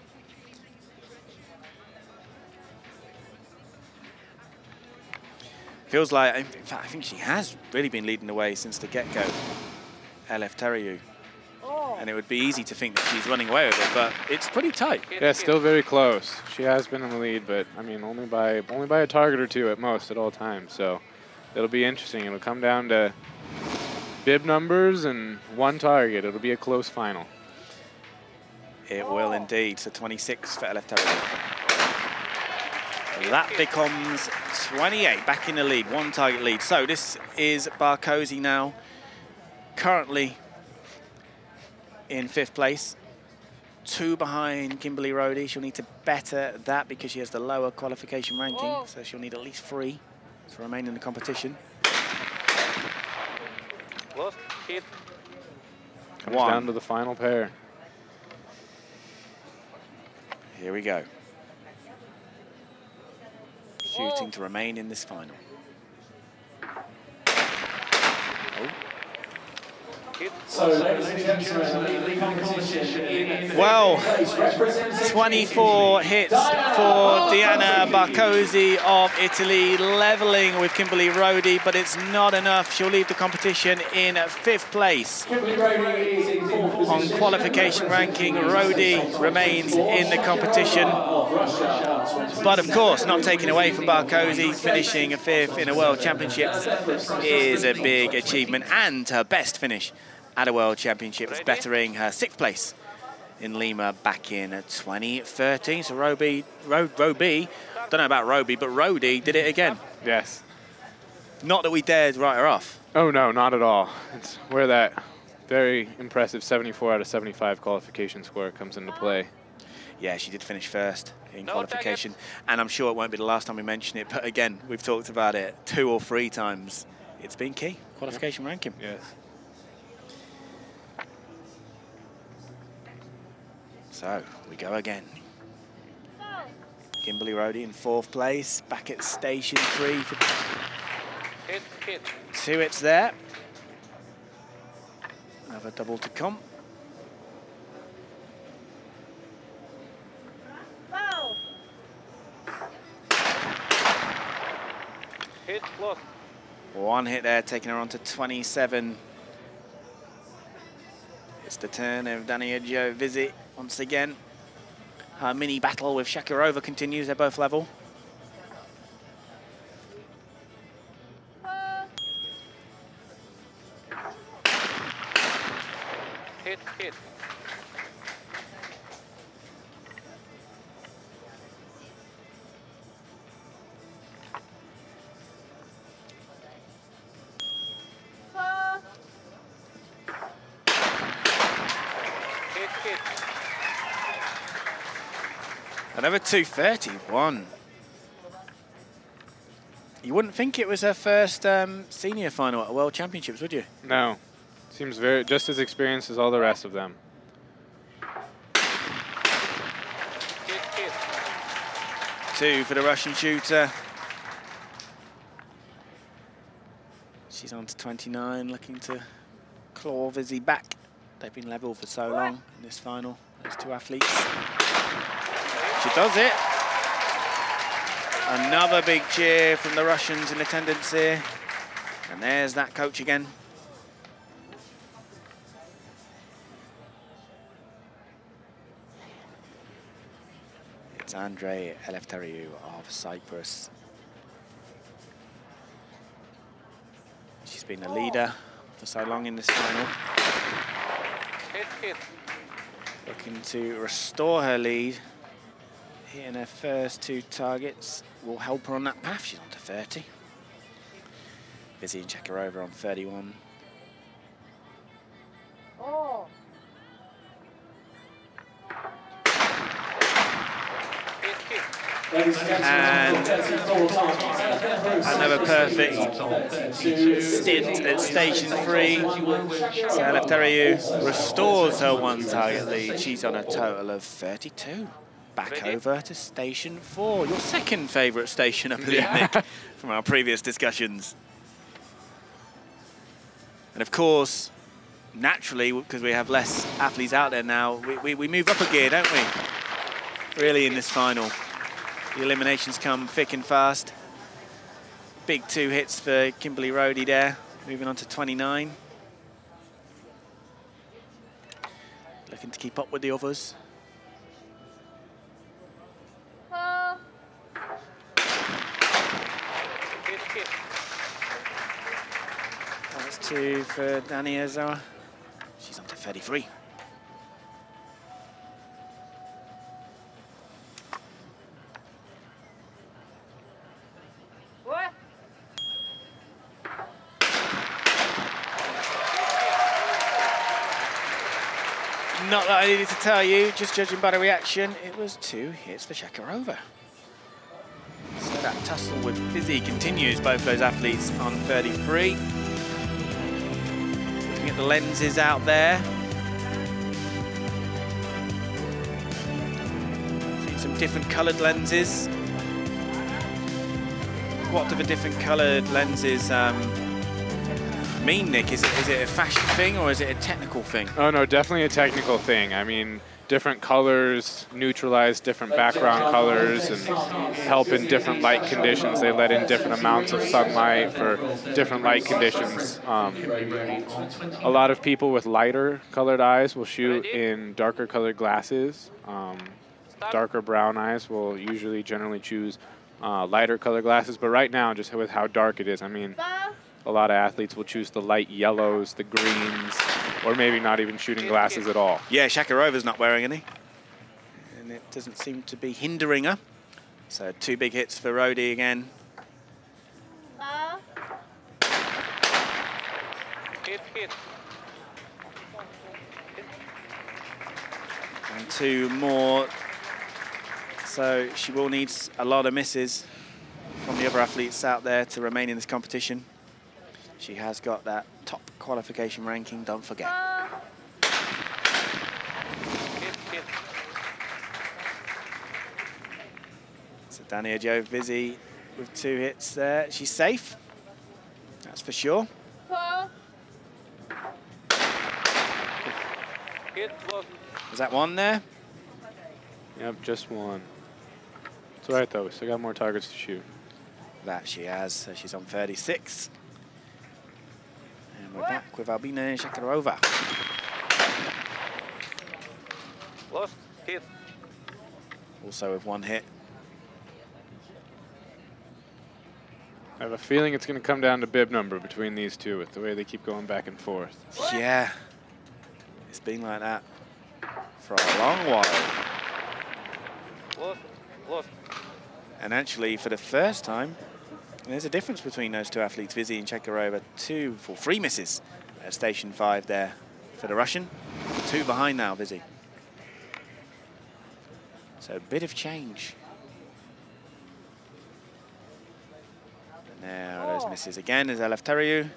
Speaker 1: Feels like, in fact, I think she has really been leading the way since the get-go, Eleftheriou. And it would be easy to think that she's running away with it, but it's pretty tight.
Speaker 2: Yeah, still very close. She has been in the lead, but I mean, only by a target or two at most at all times. So it'll be interesting. It'll come down to bib numbers and one target. It'll be a close final.
Speaker 1: It will indeed. So 26 for Eleftheriou. That becomes 28, back in the lead, one target lead. So this is Bacosi now, currently in 5th place. 2 behind Kimberly Rhode. She'll need to better that because she has the lower qualification ranking, so she'll need at least 3 to remain in the competition.
Speaker 2: Comes down to the final pair.
Speaker 1: Here we go. Shooting to remain in this final.
Speaker 3: So, ladies and gentlemen, the competition in
Speaker 1: well, 24 hits for Diana Bacosi of Italy, leveling with Kimberly Rhode, but it's not enough. She'll leave the competition in 5th place.
Speaker 3: Kimberly Rhode is in 4th position.
Speaker 1: On qualification ranking, Rhode remains in the competition. But of course, not taken away from Bacosi, finishing 5th in a World Championships is a big achievement and her best finish at a World Championships, bettering her 6th place in Lima back in 2013. So Roby, don't know about Roby, but Rhode did it again.
Speaker 2: Yes.
Speaker 1: Not that we dared write her off.
Speaker 2: Oh no, not at all. It's where that very impressive 74 out of 75 qualification score comes into play.
Speaker 1: Yeah, she did finish 1st in qualification, and I'm sure it won't be the last time we mention it, but again, we've talked about it 2 or 3 times. It's been key, qualification ranking.
Speaker 2: Yes.
Speaker 1: So, we go again. Kimberly Rhode in 4th place, back at station 3 for 2 hits there. Another double to come.
Speaker 4: Hit close.
Speaker 1: 1 hit there, taking her on to 27. It's the turn of Dania Giovizzi once again. Her mini battle with Shakarova continues, they're both level.
Speaker 4: Hit.
Speaker 1: Another 231. You wouldn't think it was her first senior final at a World Championships, would you?
Speaker 2: No. Seems just as experienced as all the rest of them.
Speaker 4: Hit.
Speaker 1: 2 for the Russian shooter. She's on to 29, looking to claw Vizzy back. They've been level for so long in this final, those 2 athletes. She does it. Another big cheer from the Russians in attendance here. And there's that coach again. It's Andrei Eleftheriou of Cyprus. She's been a leader for so long in this final.
Speaker 4: Hit.
Speaker 1: Looking to restore her lead. Hitting her first 2 targets will help her on that path. She's on to 30. Busy and Chekarova on 31. And another perfect stint at station 3. So Eleftheriou restores her 1 target lead. She's on a total of 32. Back over to station 4. Your second favourite station, I believe, Nick, from our previous discussions. And of course, naturally, because we have less athletes out there now, we move up a gear, don't we? Really, in this final. The eliminations come thick and fast. Big 2 hits for Kimberly Rhode there, moving on to 29. Looking to keep up with the others.
Speaker 4: Hit.
Speaker 1: That's 2 for Dani Azawa. She's on to 33. Not that I needed to tell you, just judging by the reaction, it was 2 hits for Chekarova. So that tussle with Fizzy continues, both those athletes on 33. Looking at the lenses out there. See some different coloured lenses. What do the different coloured lenses mean, Nick? Is it a fashion thing or is it a technical thing?
Speaker 2: Oh no, definitely a technical thing. I mean, different colors neutralize different background colors and help in different light conditions. They let in different amounts of sunlight for different light conditions. A lot of people with lighter colored eyes will shoot in darker colored glasses. Darker brown eyes will usually generally choose lighter colored glasses, but right now, just with how dark it is, I mean, a lot of athletes will choose the light yellows, the greens, or maybe not even shooting glasses at all.
Speaker 1: Yeah, Shakarova's not wearing any. And it doesn't seem to be hindering her. So 2 big hits for Rhode again.
Speaker 4: Hit.
Speaker 1: And 2 more. So she will need a lot of misses from the other athletes out there to remain in this competition. She has got that top qualification ranking, don't forget.
Speaker 4: Hit.
Speaker 1: So Dania Joe-Vizzi with 2 hits there. She's safe, that's for sure.
Speaker 4: Hit. Lost.
Speaker 1: Is that 1 there?
Speaker 2: Yep, just 1. It's all right though, we still got more targets to shoot.
Speaker 1: That she has, so she's on 36. And we're back with Albina Shakarova.
Speaker 4: Lost. Hit.
Speaker 1: Also with 1 hit.
Speaker 2: I have a feeling it's going to come down to bib number between these 2 with the way they keep going back and forth.
Speaker 1: Yeah, it's been like that for a long while.
Speaker 4: Lost.
Speaker 1: And actually, for the first time, there's a difference between those 2 athletes, Vizzy and Chekarova. 3 misses at station 5 there for the Russian. 2 behind now, Vizzy. So a bit of change. And there are those misses again as Eleftheriou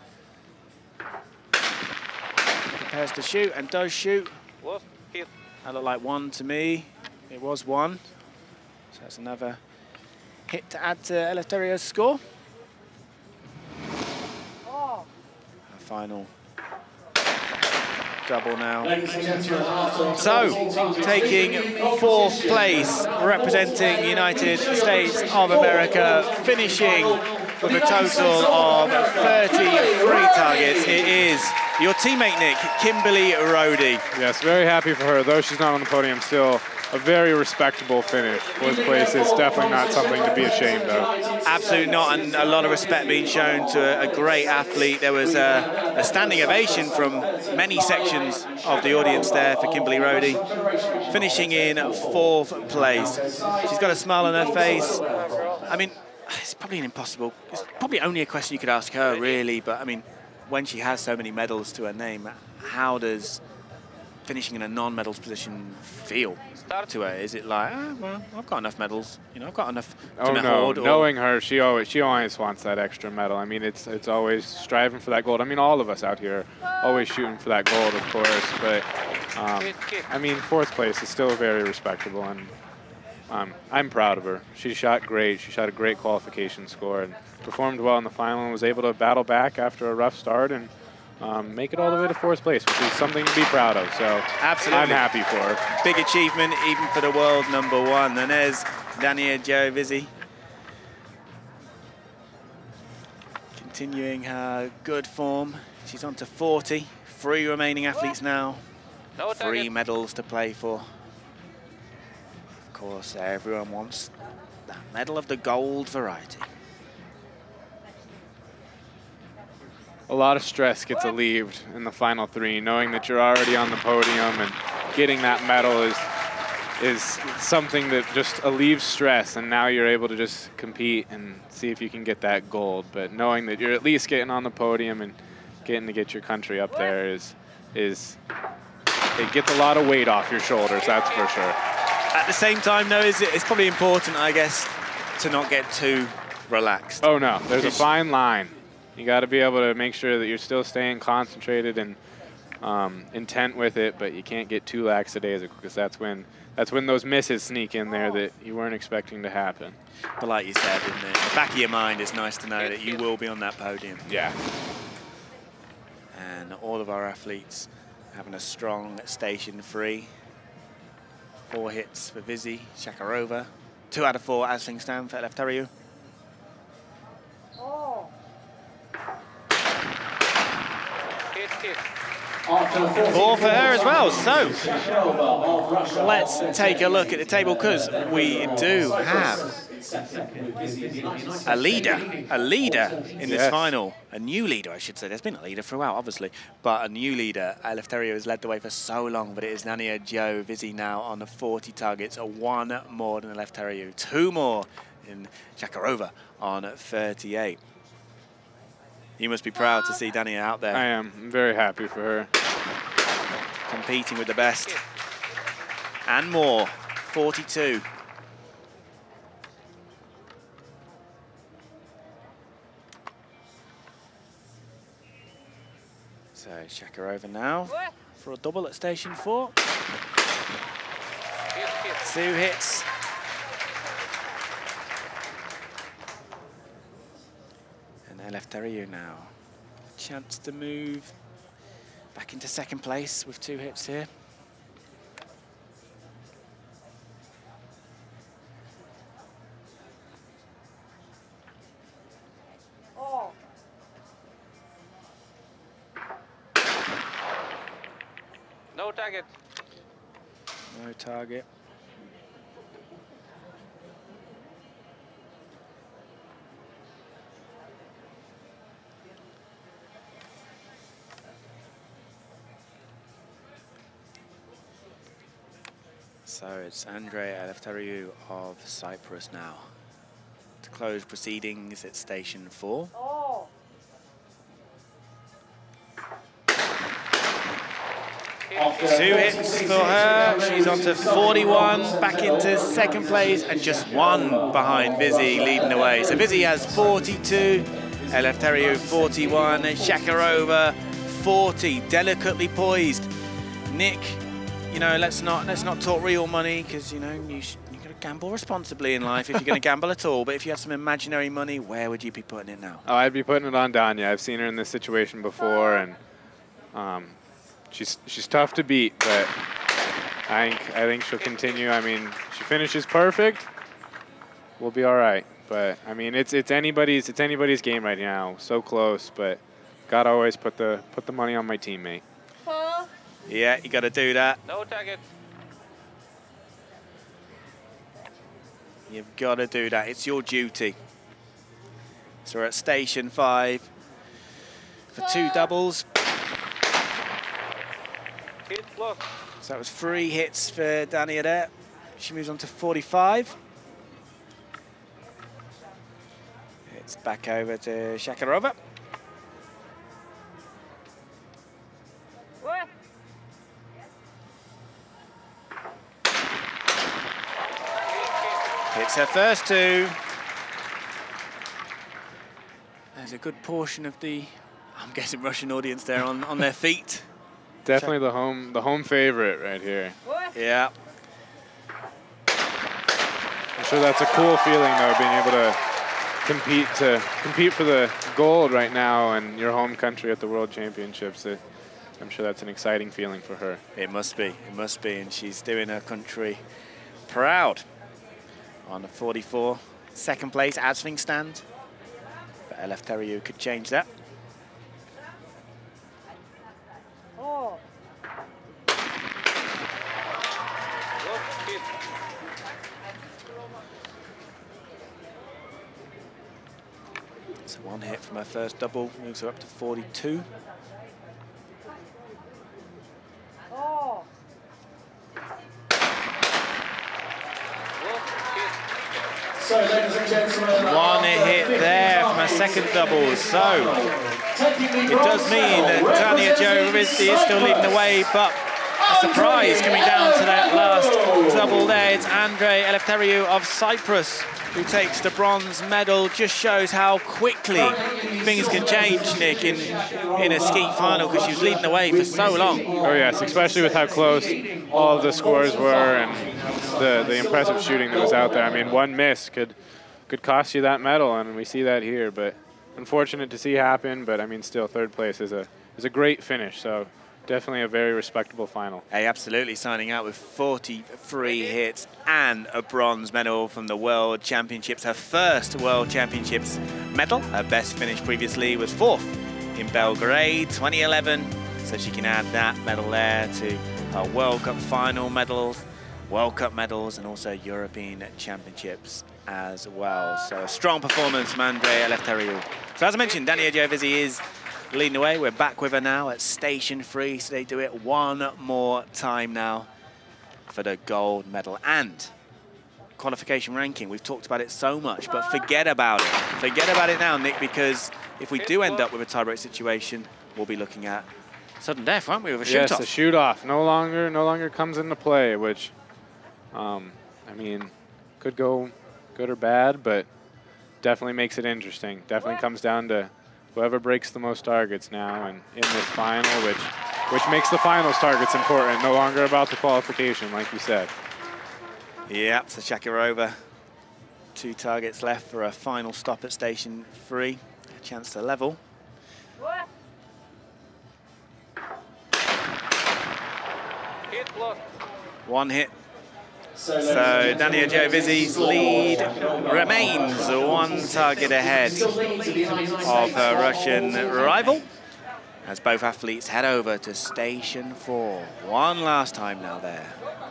Speaker 1: prepares to shoot and does shoot.
Speaker 4: Lost. Hit.
Speaker 1: That looked like 1 to me. It was 1. So that's another hit to add to Eleftheriou's score. Her final double now. So, taking 4th place, representing the United States of America, finishing with a total of 33 targets. It is your teammate, Nick, Kimberly Rhode.
Speaker 2: Yes, very happy for her. Though she's not on the podium, still a very respectable finish. 4th place is definitely not something to be ashamed of.
Speaker 1: Absolutely not, and a lot of respect being shown to a great athlete. There was a standing ovation from many sections of the audience there for Kimberly Rhode, finishing in 4th place. She's got a smile on her face. I mean, it's probably it's probably only a question you could ask her, really, but I mean, when she has so many medals to her name, how does finishing in a non-medals position feel to her? Is it like, well, I've got enough medals, you know, I've got enough to hoard?
Speaker 2: Knowing her, she always wants that extra medal. I mean, it's always striving for that gold. I mean, all of us out here always shooting for that gold, of course, but I mean, 4th place is still very respectable, and I'm proud of her. She shot great. She shot a great qualification score and performed well in the final and was able to battle back after a rough start and make it all the way to 4th place, which is something to be proud of. So
Speaker 1: absolutely,
Speaker 2: I'm happy for her.
Speaker 1: Big achievement, even for the world #1. And there's Dania Jo Vizzi, continuing her good form. She's on to 40. 3 remaining athletes now. 3 medals to play for. Of course, everyone wants that medal of the gold variety.
Speaker 2: A lot of stress gets alleviated in the final 3, knowing that you're already on the podium and getting that medal is something that just allieves stress, and now you're able to just compete and see if you can get that gold. But knowing that you're at least getting on the podium and getting to get your country up there it gets a lot of weight off your shoulders, that's for sure.
Speaker 1: At the same time, though, it's probably important, I guess, to not get too relaxed.
Speaker 2: Oh no, there's a fine line. You got to be able to make sure that you're still staying concentrated and intent with it, but you can't get too lackadaisical, because that's when those misses sneak in there that you weren't expecting to happen.
Speaker 1: But like you said, in the back of your mind, it's nice to know that you will be on that podium.
Speaker 2: Yeah.
Speaker 1: And all of our athletes having a strong station 3. 4 hits for Vizzi, Shakarova. 2 out of 4 as things stand for Eleftheriou.
Speaker 4: Hit.
Speaker 1: 4 for her as well. So let's take a look at the table, because we do have a leader in this final. A new leader, I should say. There's been a leader throughout, obviously, but a new leader. Eleftheriou has led the way for so long, but it is Dania Jo Vizzi now on the 40 targets, 1 more than Eleftheriou, 2 more in Shakarova on 38. You must be proud to see Dania out there.
Speaker 2: I am. I'm very happy for her.
Speaker 1: Competing with the best. And more. 42. So Shakarova now for a double at station 4. 2 hits. Eleftheriou now. Chance to move back into 2nd place with 2 hits here.
Speaker 4: No target.
Speaker 1: No target. So it's Andrea Eleftheriou of Cyprus now to close proceedings at station 4.
Speaker 5: Oh.
Speaker 1: 2 hits for her. She's on to 41, back into 2nd place, and just 1 behind Vizzi leading the way. So Vizzi has 42, Eleftheriou 41, Shakarova 40, delicately poised. Nick, you know, let's not talk real money, because you know you got to gamble responsibly in life if you're going to gamble at all. But if you had some imaginary money, where would you be putting it now?
Speaker 2: Oh, I'd be putting it on Dania. I've seen her in this situation before, and she's tough to beat, but I think she'll continue. I mean, she finishes perfect, we'll be all right. But I mean, it's anybody's game right now. So close, but gotta always put the money on my teammate.
Speaker 1: Yeah, you got to do that.
Speaker 4: No target.
Speaker 1: You've got to do that. It's your duty. So we're at station 5 for 2 doubles.
Speaker 4: Hit lost.
Speaker 1: So that was 3 hits for Dania there. She moves on to 45. It's back over to Shakarova. It's her first 2. There's a good portion of the, I'm guessing, Russian audience there on their feet.
Speaker 2: Definitely the home favorite right here.
Speaker 1: Yeah.
Speaker 2: I'm sure that's a cool feeling though, being able to compete for the gold right now in your home country at the World Championships. I'm sure that's an exciting feeling for her.
Speaker 1: It must be, and she's doing her country proud. On the 44, 2nd place as things stand. But Eleftheriou could change that.
Speaker 4: Lost. Hit.
Speaker 1: So 1 hit from her first double, moves her up to 42.
Speaker 3: So, ladies and gentlemen,
Speaker 1: 1 hit there from her second double. So it does mean that Dania Joe-Rizzi is still leading the way, but a surprise coming down to that last double there. It's Andrei Eleftheriou of Cyprus who takes the bronze medal. Just shows how quickly things can change, Nick, in a skeet final, because she was leading the way for so long.
Speaker 2: Oh yes, especially with how close all of the scores were and the impressive shooting that was out there. I mean, 1 miss could cost you that medal, and we see that here. But unfortunate to see happen. But I mean, still 3rd place is a great finish. So definitely a very respectable final.
Speaker 1: Hey, absolutely, signing out with 43 hits and a bronze medal from the World Championships. Her first World Championships medal. Her best finish previously was 4th in Belgrade 2011. So she can add that medal there to her World Cup final medals, World Cup medals, and also European Championships as well. So a strong performance from Andrei Eleftheriou. So as I mentioned, Dania Joe-Rizzi is leading the way. We're back with her now at station 3, so they do it 1 more time now for the gold medal and qualification ranking. We've talked about it so much, but forget about it. Forget about it now, Nick, because if we do end up with a tiebreak situation, we'll be looking at sudden death, won't we, with a shoot-off?
Speaker 2: Yes, a shoot-off no longer comes into play, which, I mean, could go good or bad, but definitely makes it interesting. Definitely comes down to whoever breaks the most targets now, and in this final, which makes the finals targets important, no longer about the qualification, like you said.
Speaker 1: Yeah, so Shakarova, 2 targets left for a final stop at station 3. A chance to level.
Speaker 4: Hit lost.
Speaker 1: 1 hit. So Dania Joe-Rizzi's lead remains 1 target ahead of her Russian rival, as both athletes head over to station 4. 1 last time now there.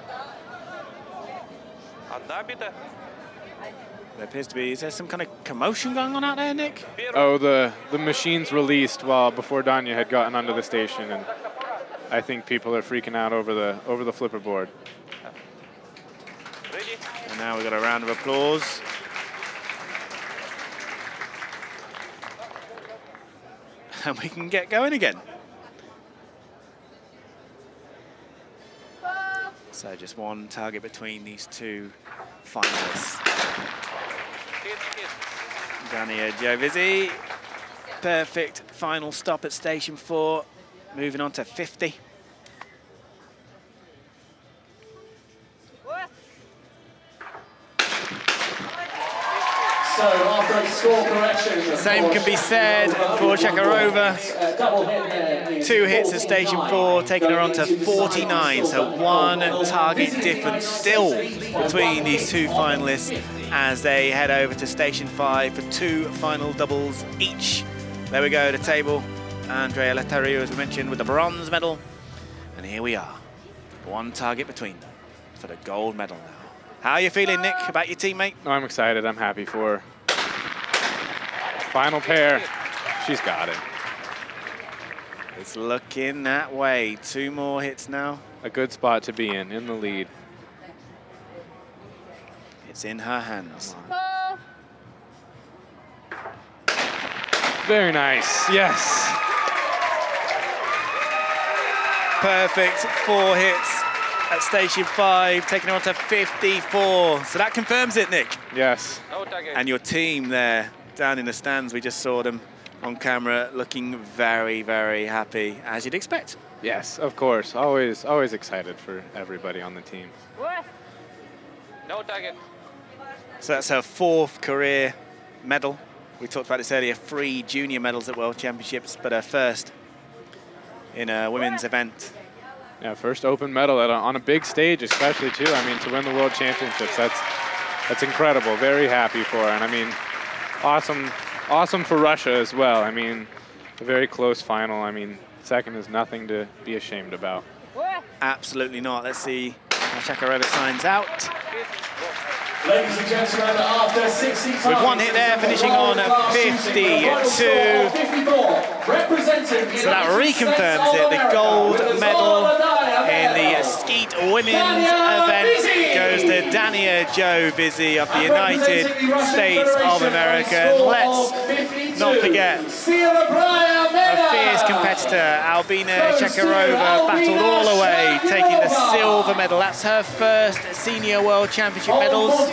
Speaker 1: There appears to be, is there some kind of commotion going on out there, Nick?
Speaker 2: Oh, the machines released before Dania had gotten onto the station, and I think people are freaking out over the flipper board.
Speaker 1: And now we've got a round of applause. And we can get going again. So just 1 target between these 2 finalists. Dania Joe-Rizzi, perfect final stop at station 4, moving on to 50.
Speaker 3: So after a score correction, action.
Speaker 1: Same can be said for Shakarova. 2 hits at station 4, taking her on to 49. So 1 target difference still between these 2 finalists as they head over to station 5 for 2 final doubles each. There we go, the table. Andrea Lettario, as we mentioned, with the bronze medal. And here we are, 1 target between them for the gold medal now. How are you feeling, Nick, about your teammate?
Speaker 2: Oh, I'm excited. I'm happy for her. Final pair. She's got it.
Speaker 1: It's looking that way. 2 more hits now.
Speaker 2: A good spot to be in the lead.
Speaker 1: It's in her hands.
Speaker 2: Very nice. Yes.
Speaker 1: Perfect 4 hits at station 5, taking her on to 54. So that confirms it, Nick.
Speaker 2: Yes.
Speaker 1: And your team there down in the stands, we just saw them on camera looking very, very happy, as you'd expect.
Speaker 2: Yes, of course. Always excited for everybody on the team.
Speaker 4: No target.
Speaker 1: So that's her 4th career medal. We talked about this earlier, 3 junior medals at World Championships, but her first in a women's event.
Speaker 2: Yeah, first open medal on a big stage, especially too. I mean, to win the World Championships, that's incredible. Very happy for her, and I mean, awesome for Russia as well. I mean, a very close final. I mean, second is nothing to be ashamed about.
Speaker 1: Absolutely not. Let's see how Shakarova signs out.
Speaker 3: Ladies and gentlemen, after 60 times,
Speaker 1: with 1 hit there, finishing on 52. So that reconfirms it. The gold medal in the Skeet Women's event goes to Dania Jo Vizzi of the United States of America. And let's not forget, a fierce competitor, Albina Shakarova, battled all the way, taking the silver medal. That's her first senior World Championship medals.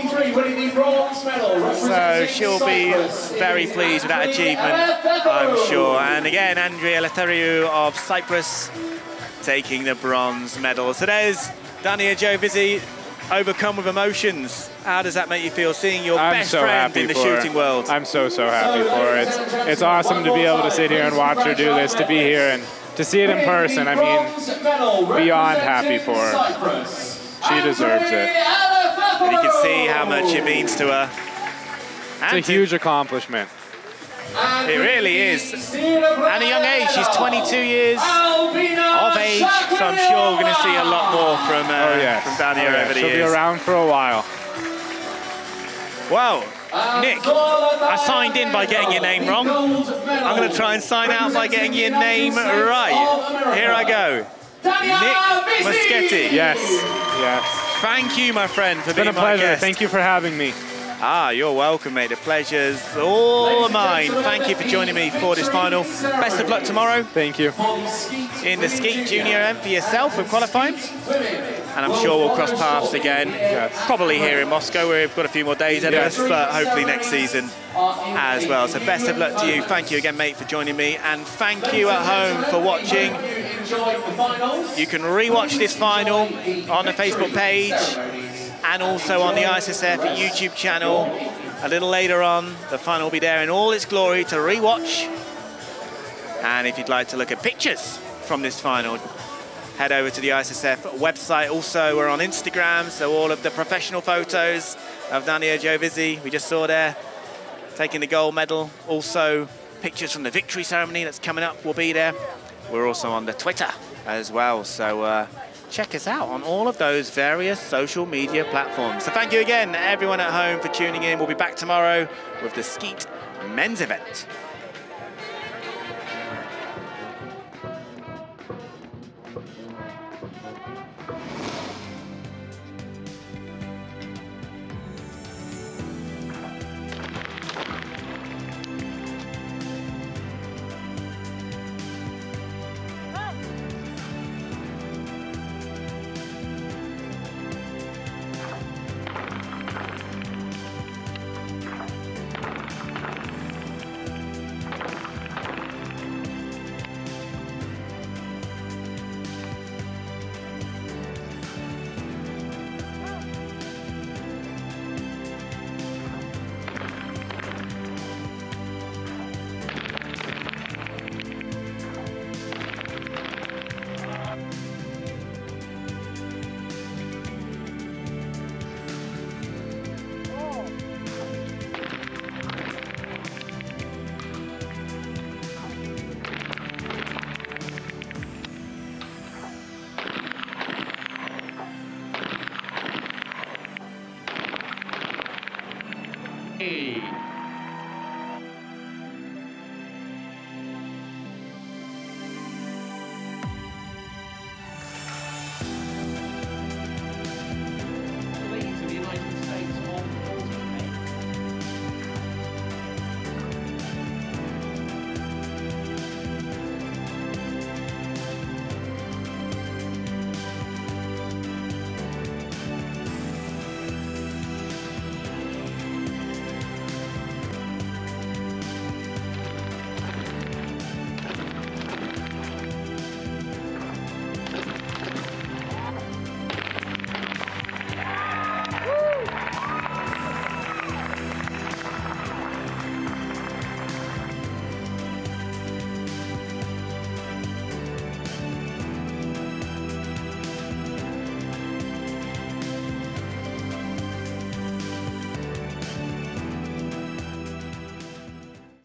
Speaker 1: So she'll be very pleased with that achievement, I'm sure. And again, Andrea Lettario of Cyprus taking the bronze medal. So there's Dania Jo Vizzi, overcome with emotions. How does that make you feel, seeing your best friend in the shooting world?
Speaker 2: I'm so happy for her. It's awesome to be able to sit here and watch her do this, to be here and to see it in person. I mean, beyond happy for her. She deserves it.
Speaker 1: And you can see how much it means to her.
Speaker 2: It's a huge accomplishment.
Speaker 1: It really is. At a young age, she's 22 years of age, so I'm sure we're going to see a lot more from Dania over the years.
Speaker 2: She'll be around for a while.
Speaker 1: Well, Nick, I signed in by getting your name wrong. I'm going to try and sign out by getting your name right. Here I go. Nick Moschetti.
Speaker 2: Yes.
Speaker 1: Thank you, my friend, for being my guest.
Speaker 2: It's been a pleasure. Thank you for having me.
Speaker 1: You're welcome, mate. The pleasure's all mine. Thank you for joining me for this final. Best of luck tomorrow.
Speaker 2: Thank you.
Speaker 1: In the Skeet Junior event for yourself with qualifying. And I'm sure we'll cross paths again.
Speaker 2: Yes.
Speaker 1: Probably here in Moscow, where we've got a few more days ahead of us, but hopefully next season as well. So best of luck to you. Thank you again, mate, for joining me. And thank you at home for watching. You can re-watch this final on the Facebook page and also on the ISSF YouTube channel. A little later on, the final will be there in all its glory to re-watch. And if you'd like to look at pictures from this final, head over to the ISSF website. Also, we're on Instagram, so all of the professional photos of Dania Jo Vizzi, we just saw there, taking the gold medal. Also, pictures from the victory ceremony that's coming up will be there. We're also on the Twitter as well, so check us out on all of those various social media platforms. So thank you again, everyone at home, for tuning in. We'll be back tomorrow with the Skeet men's event.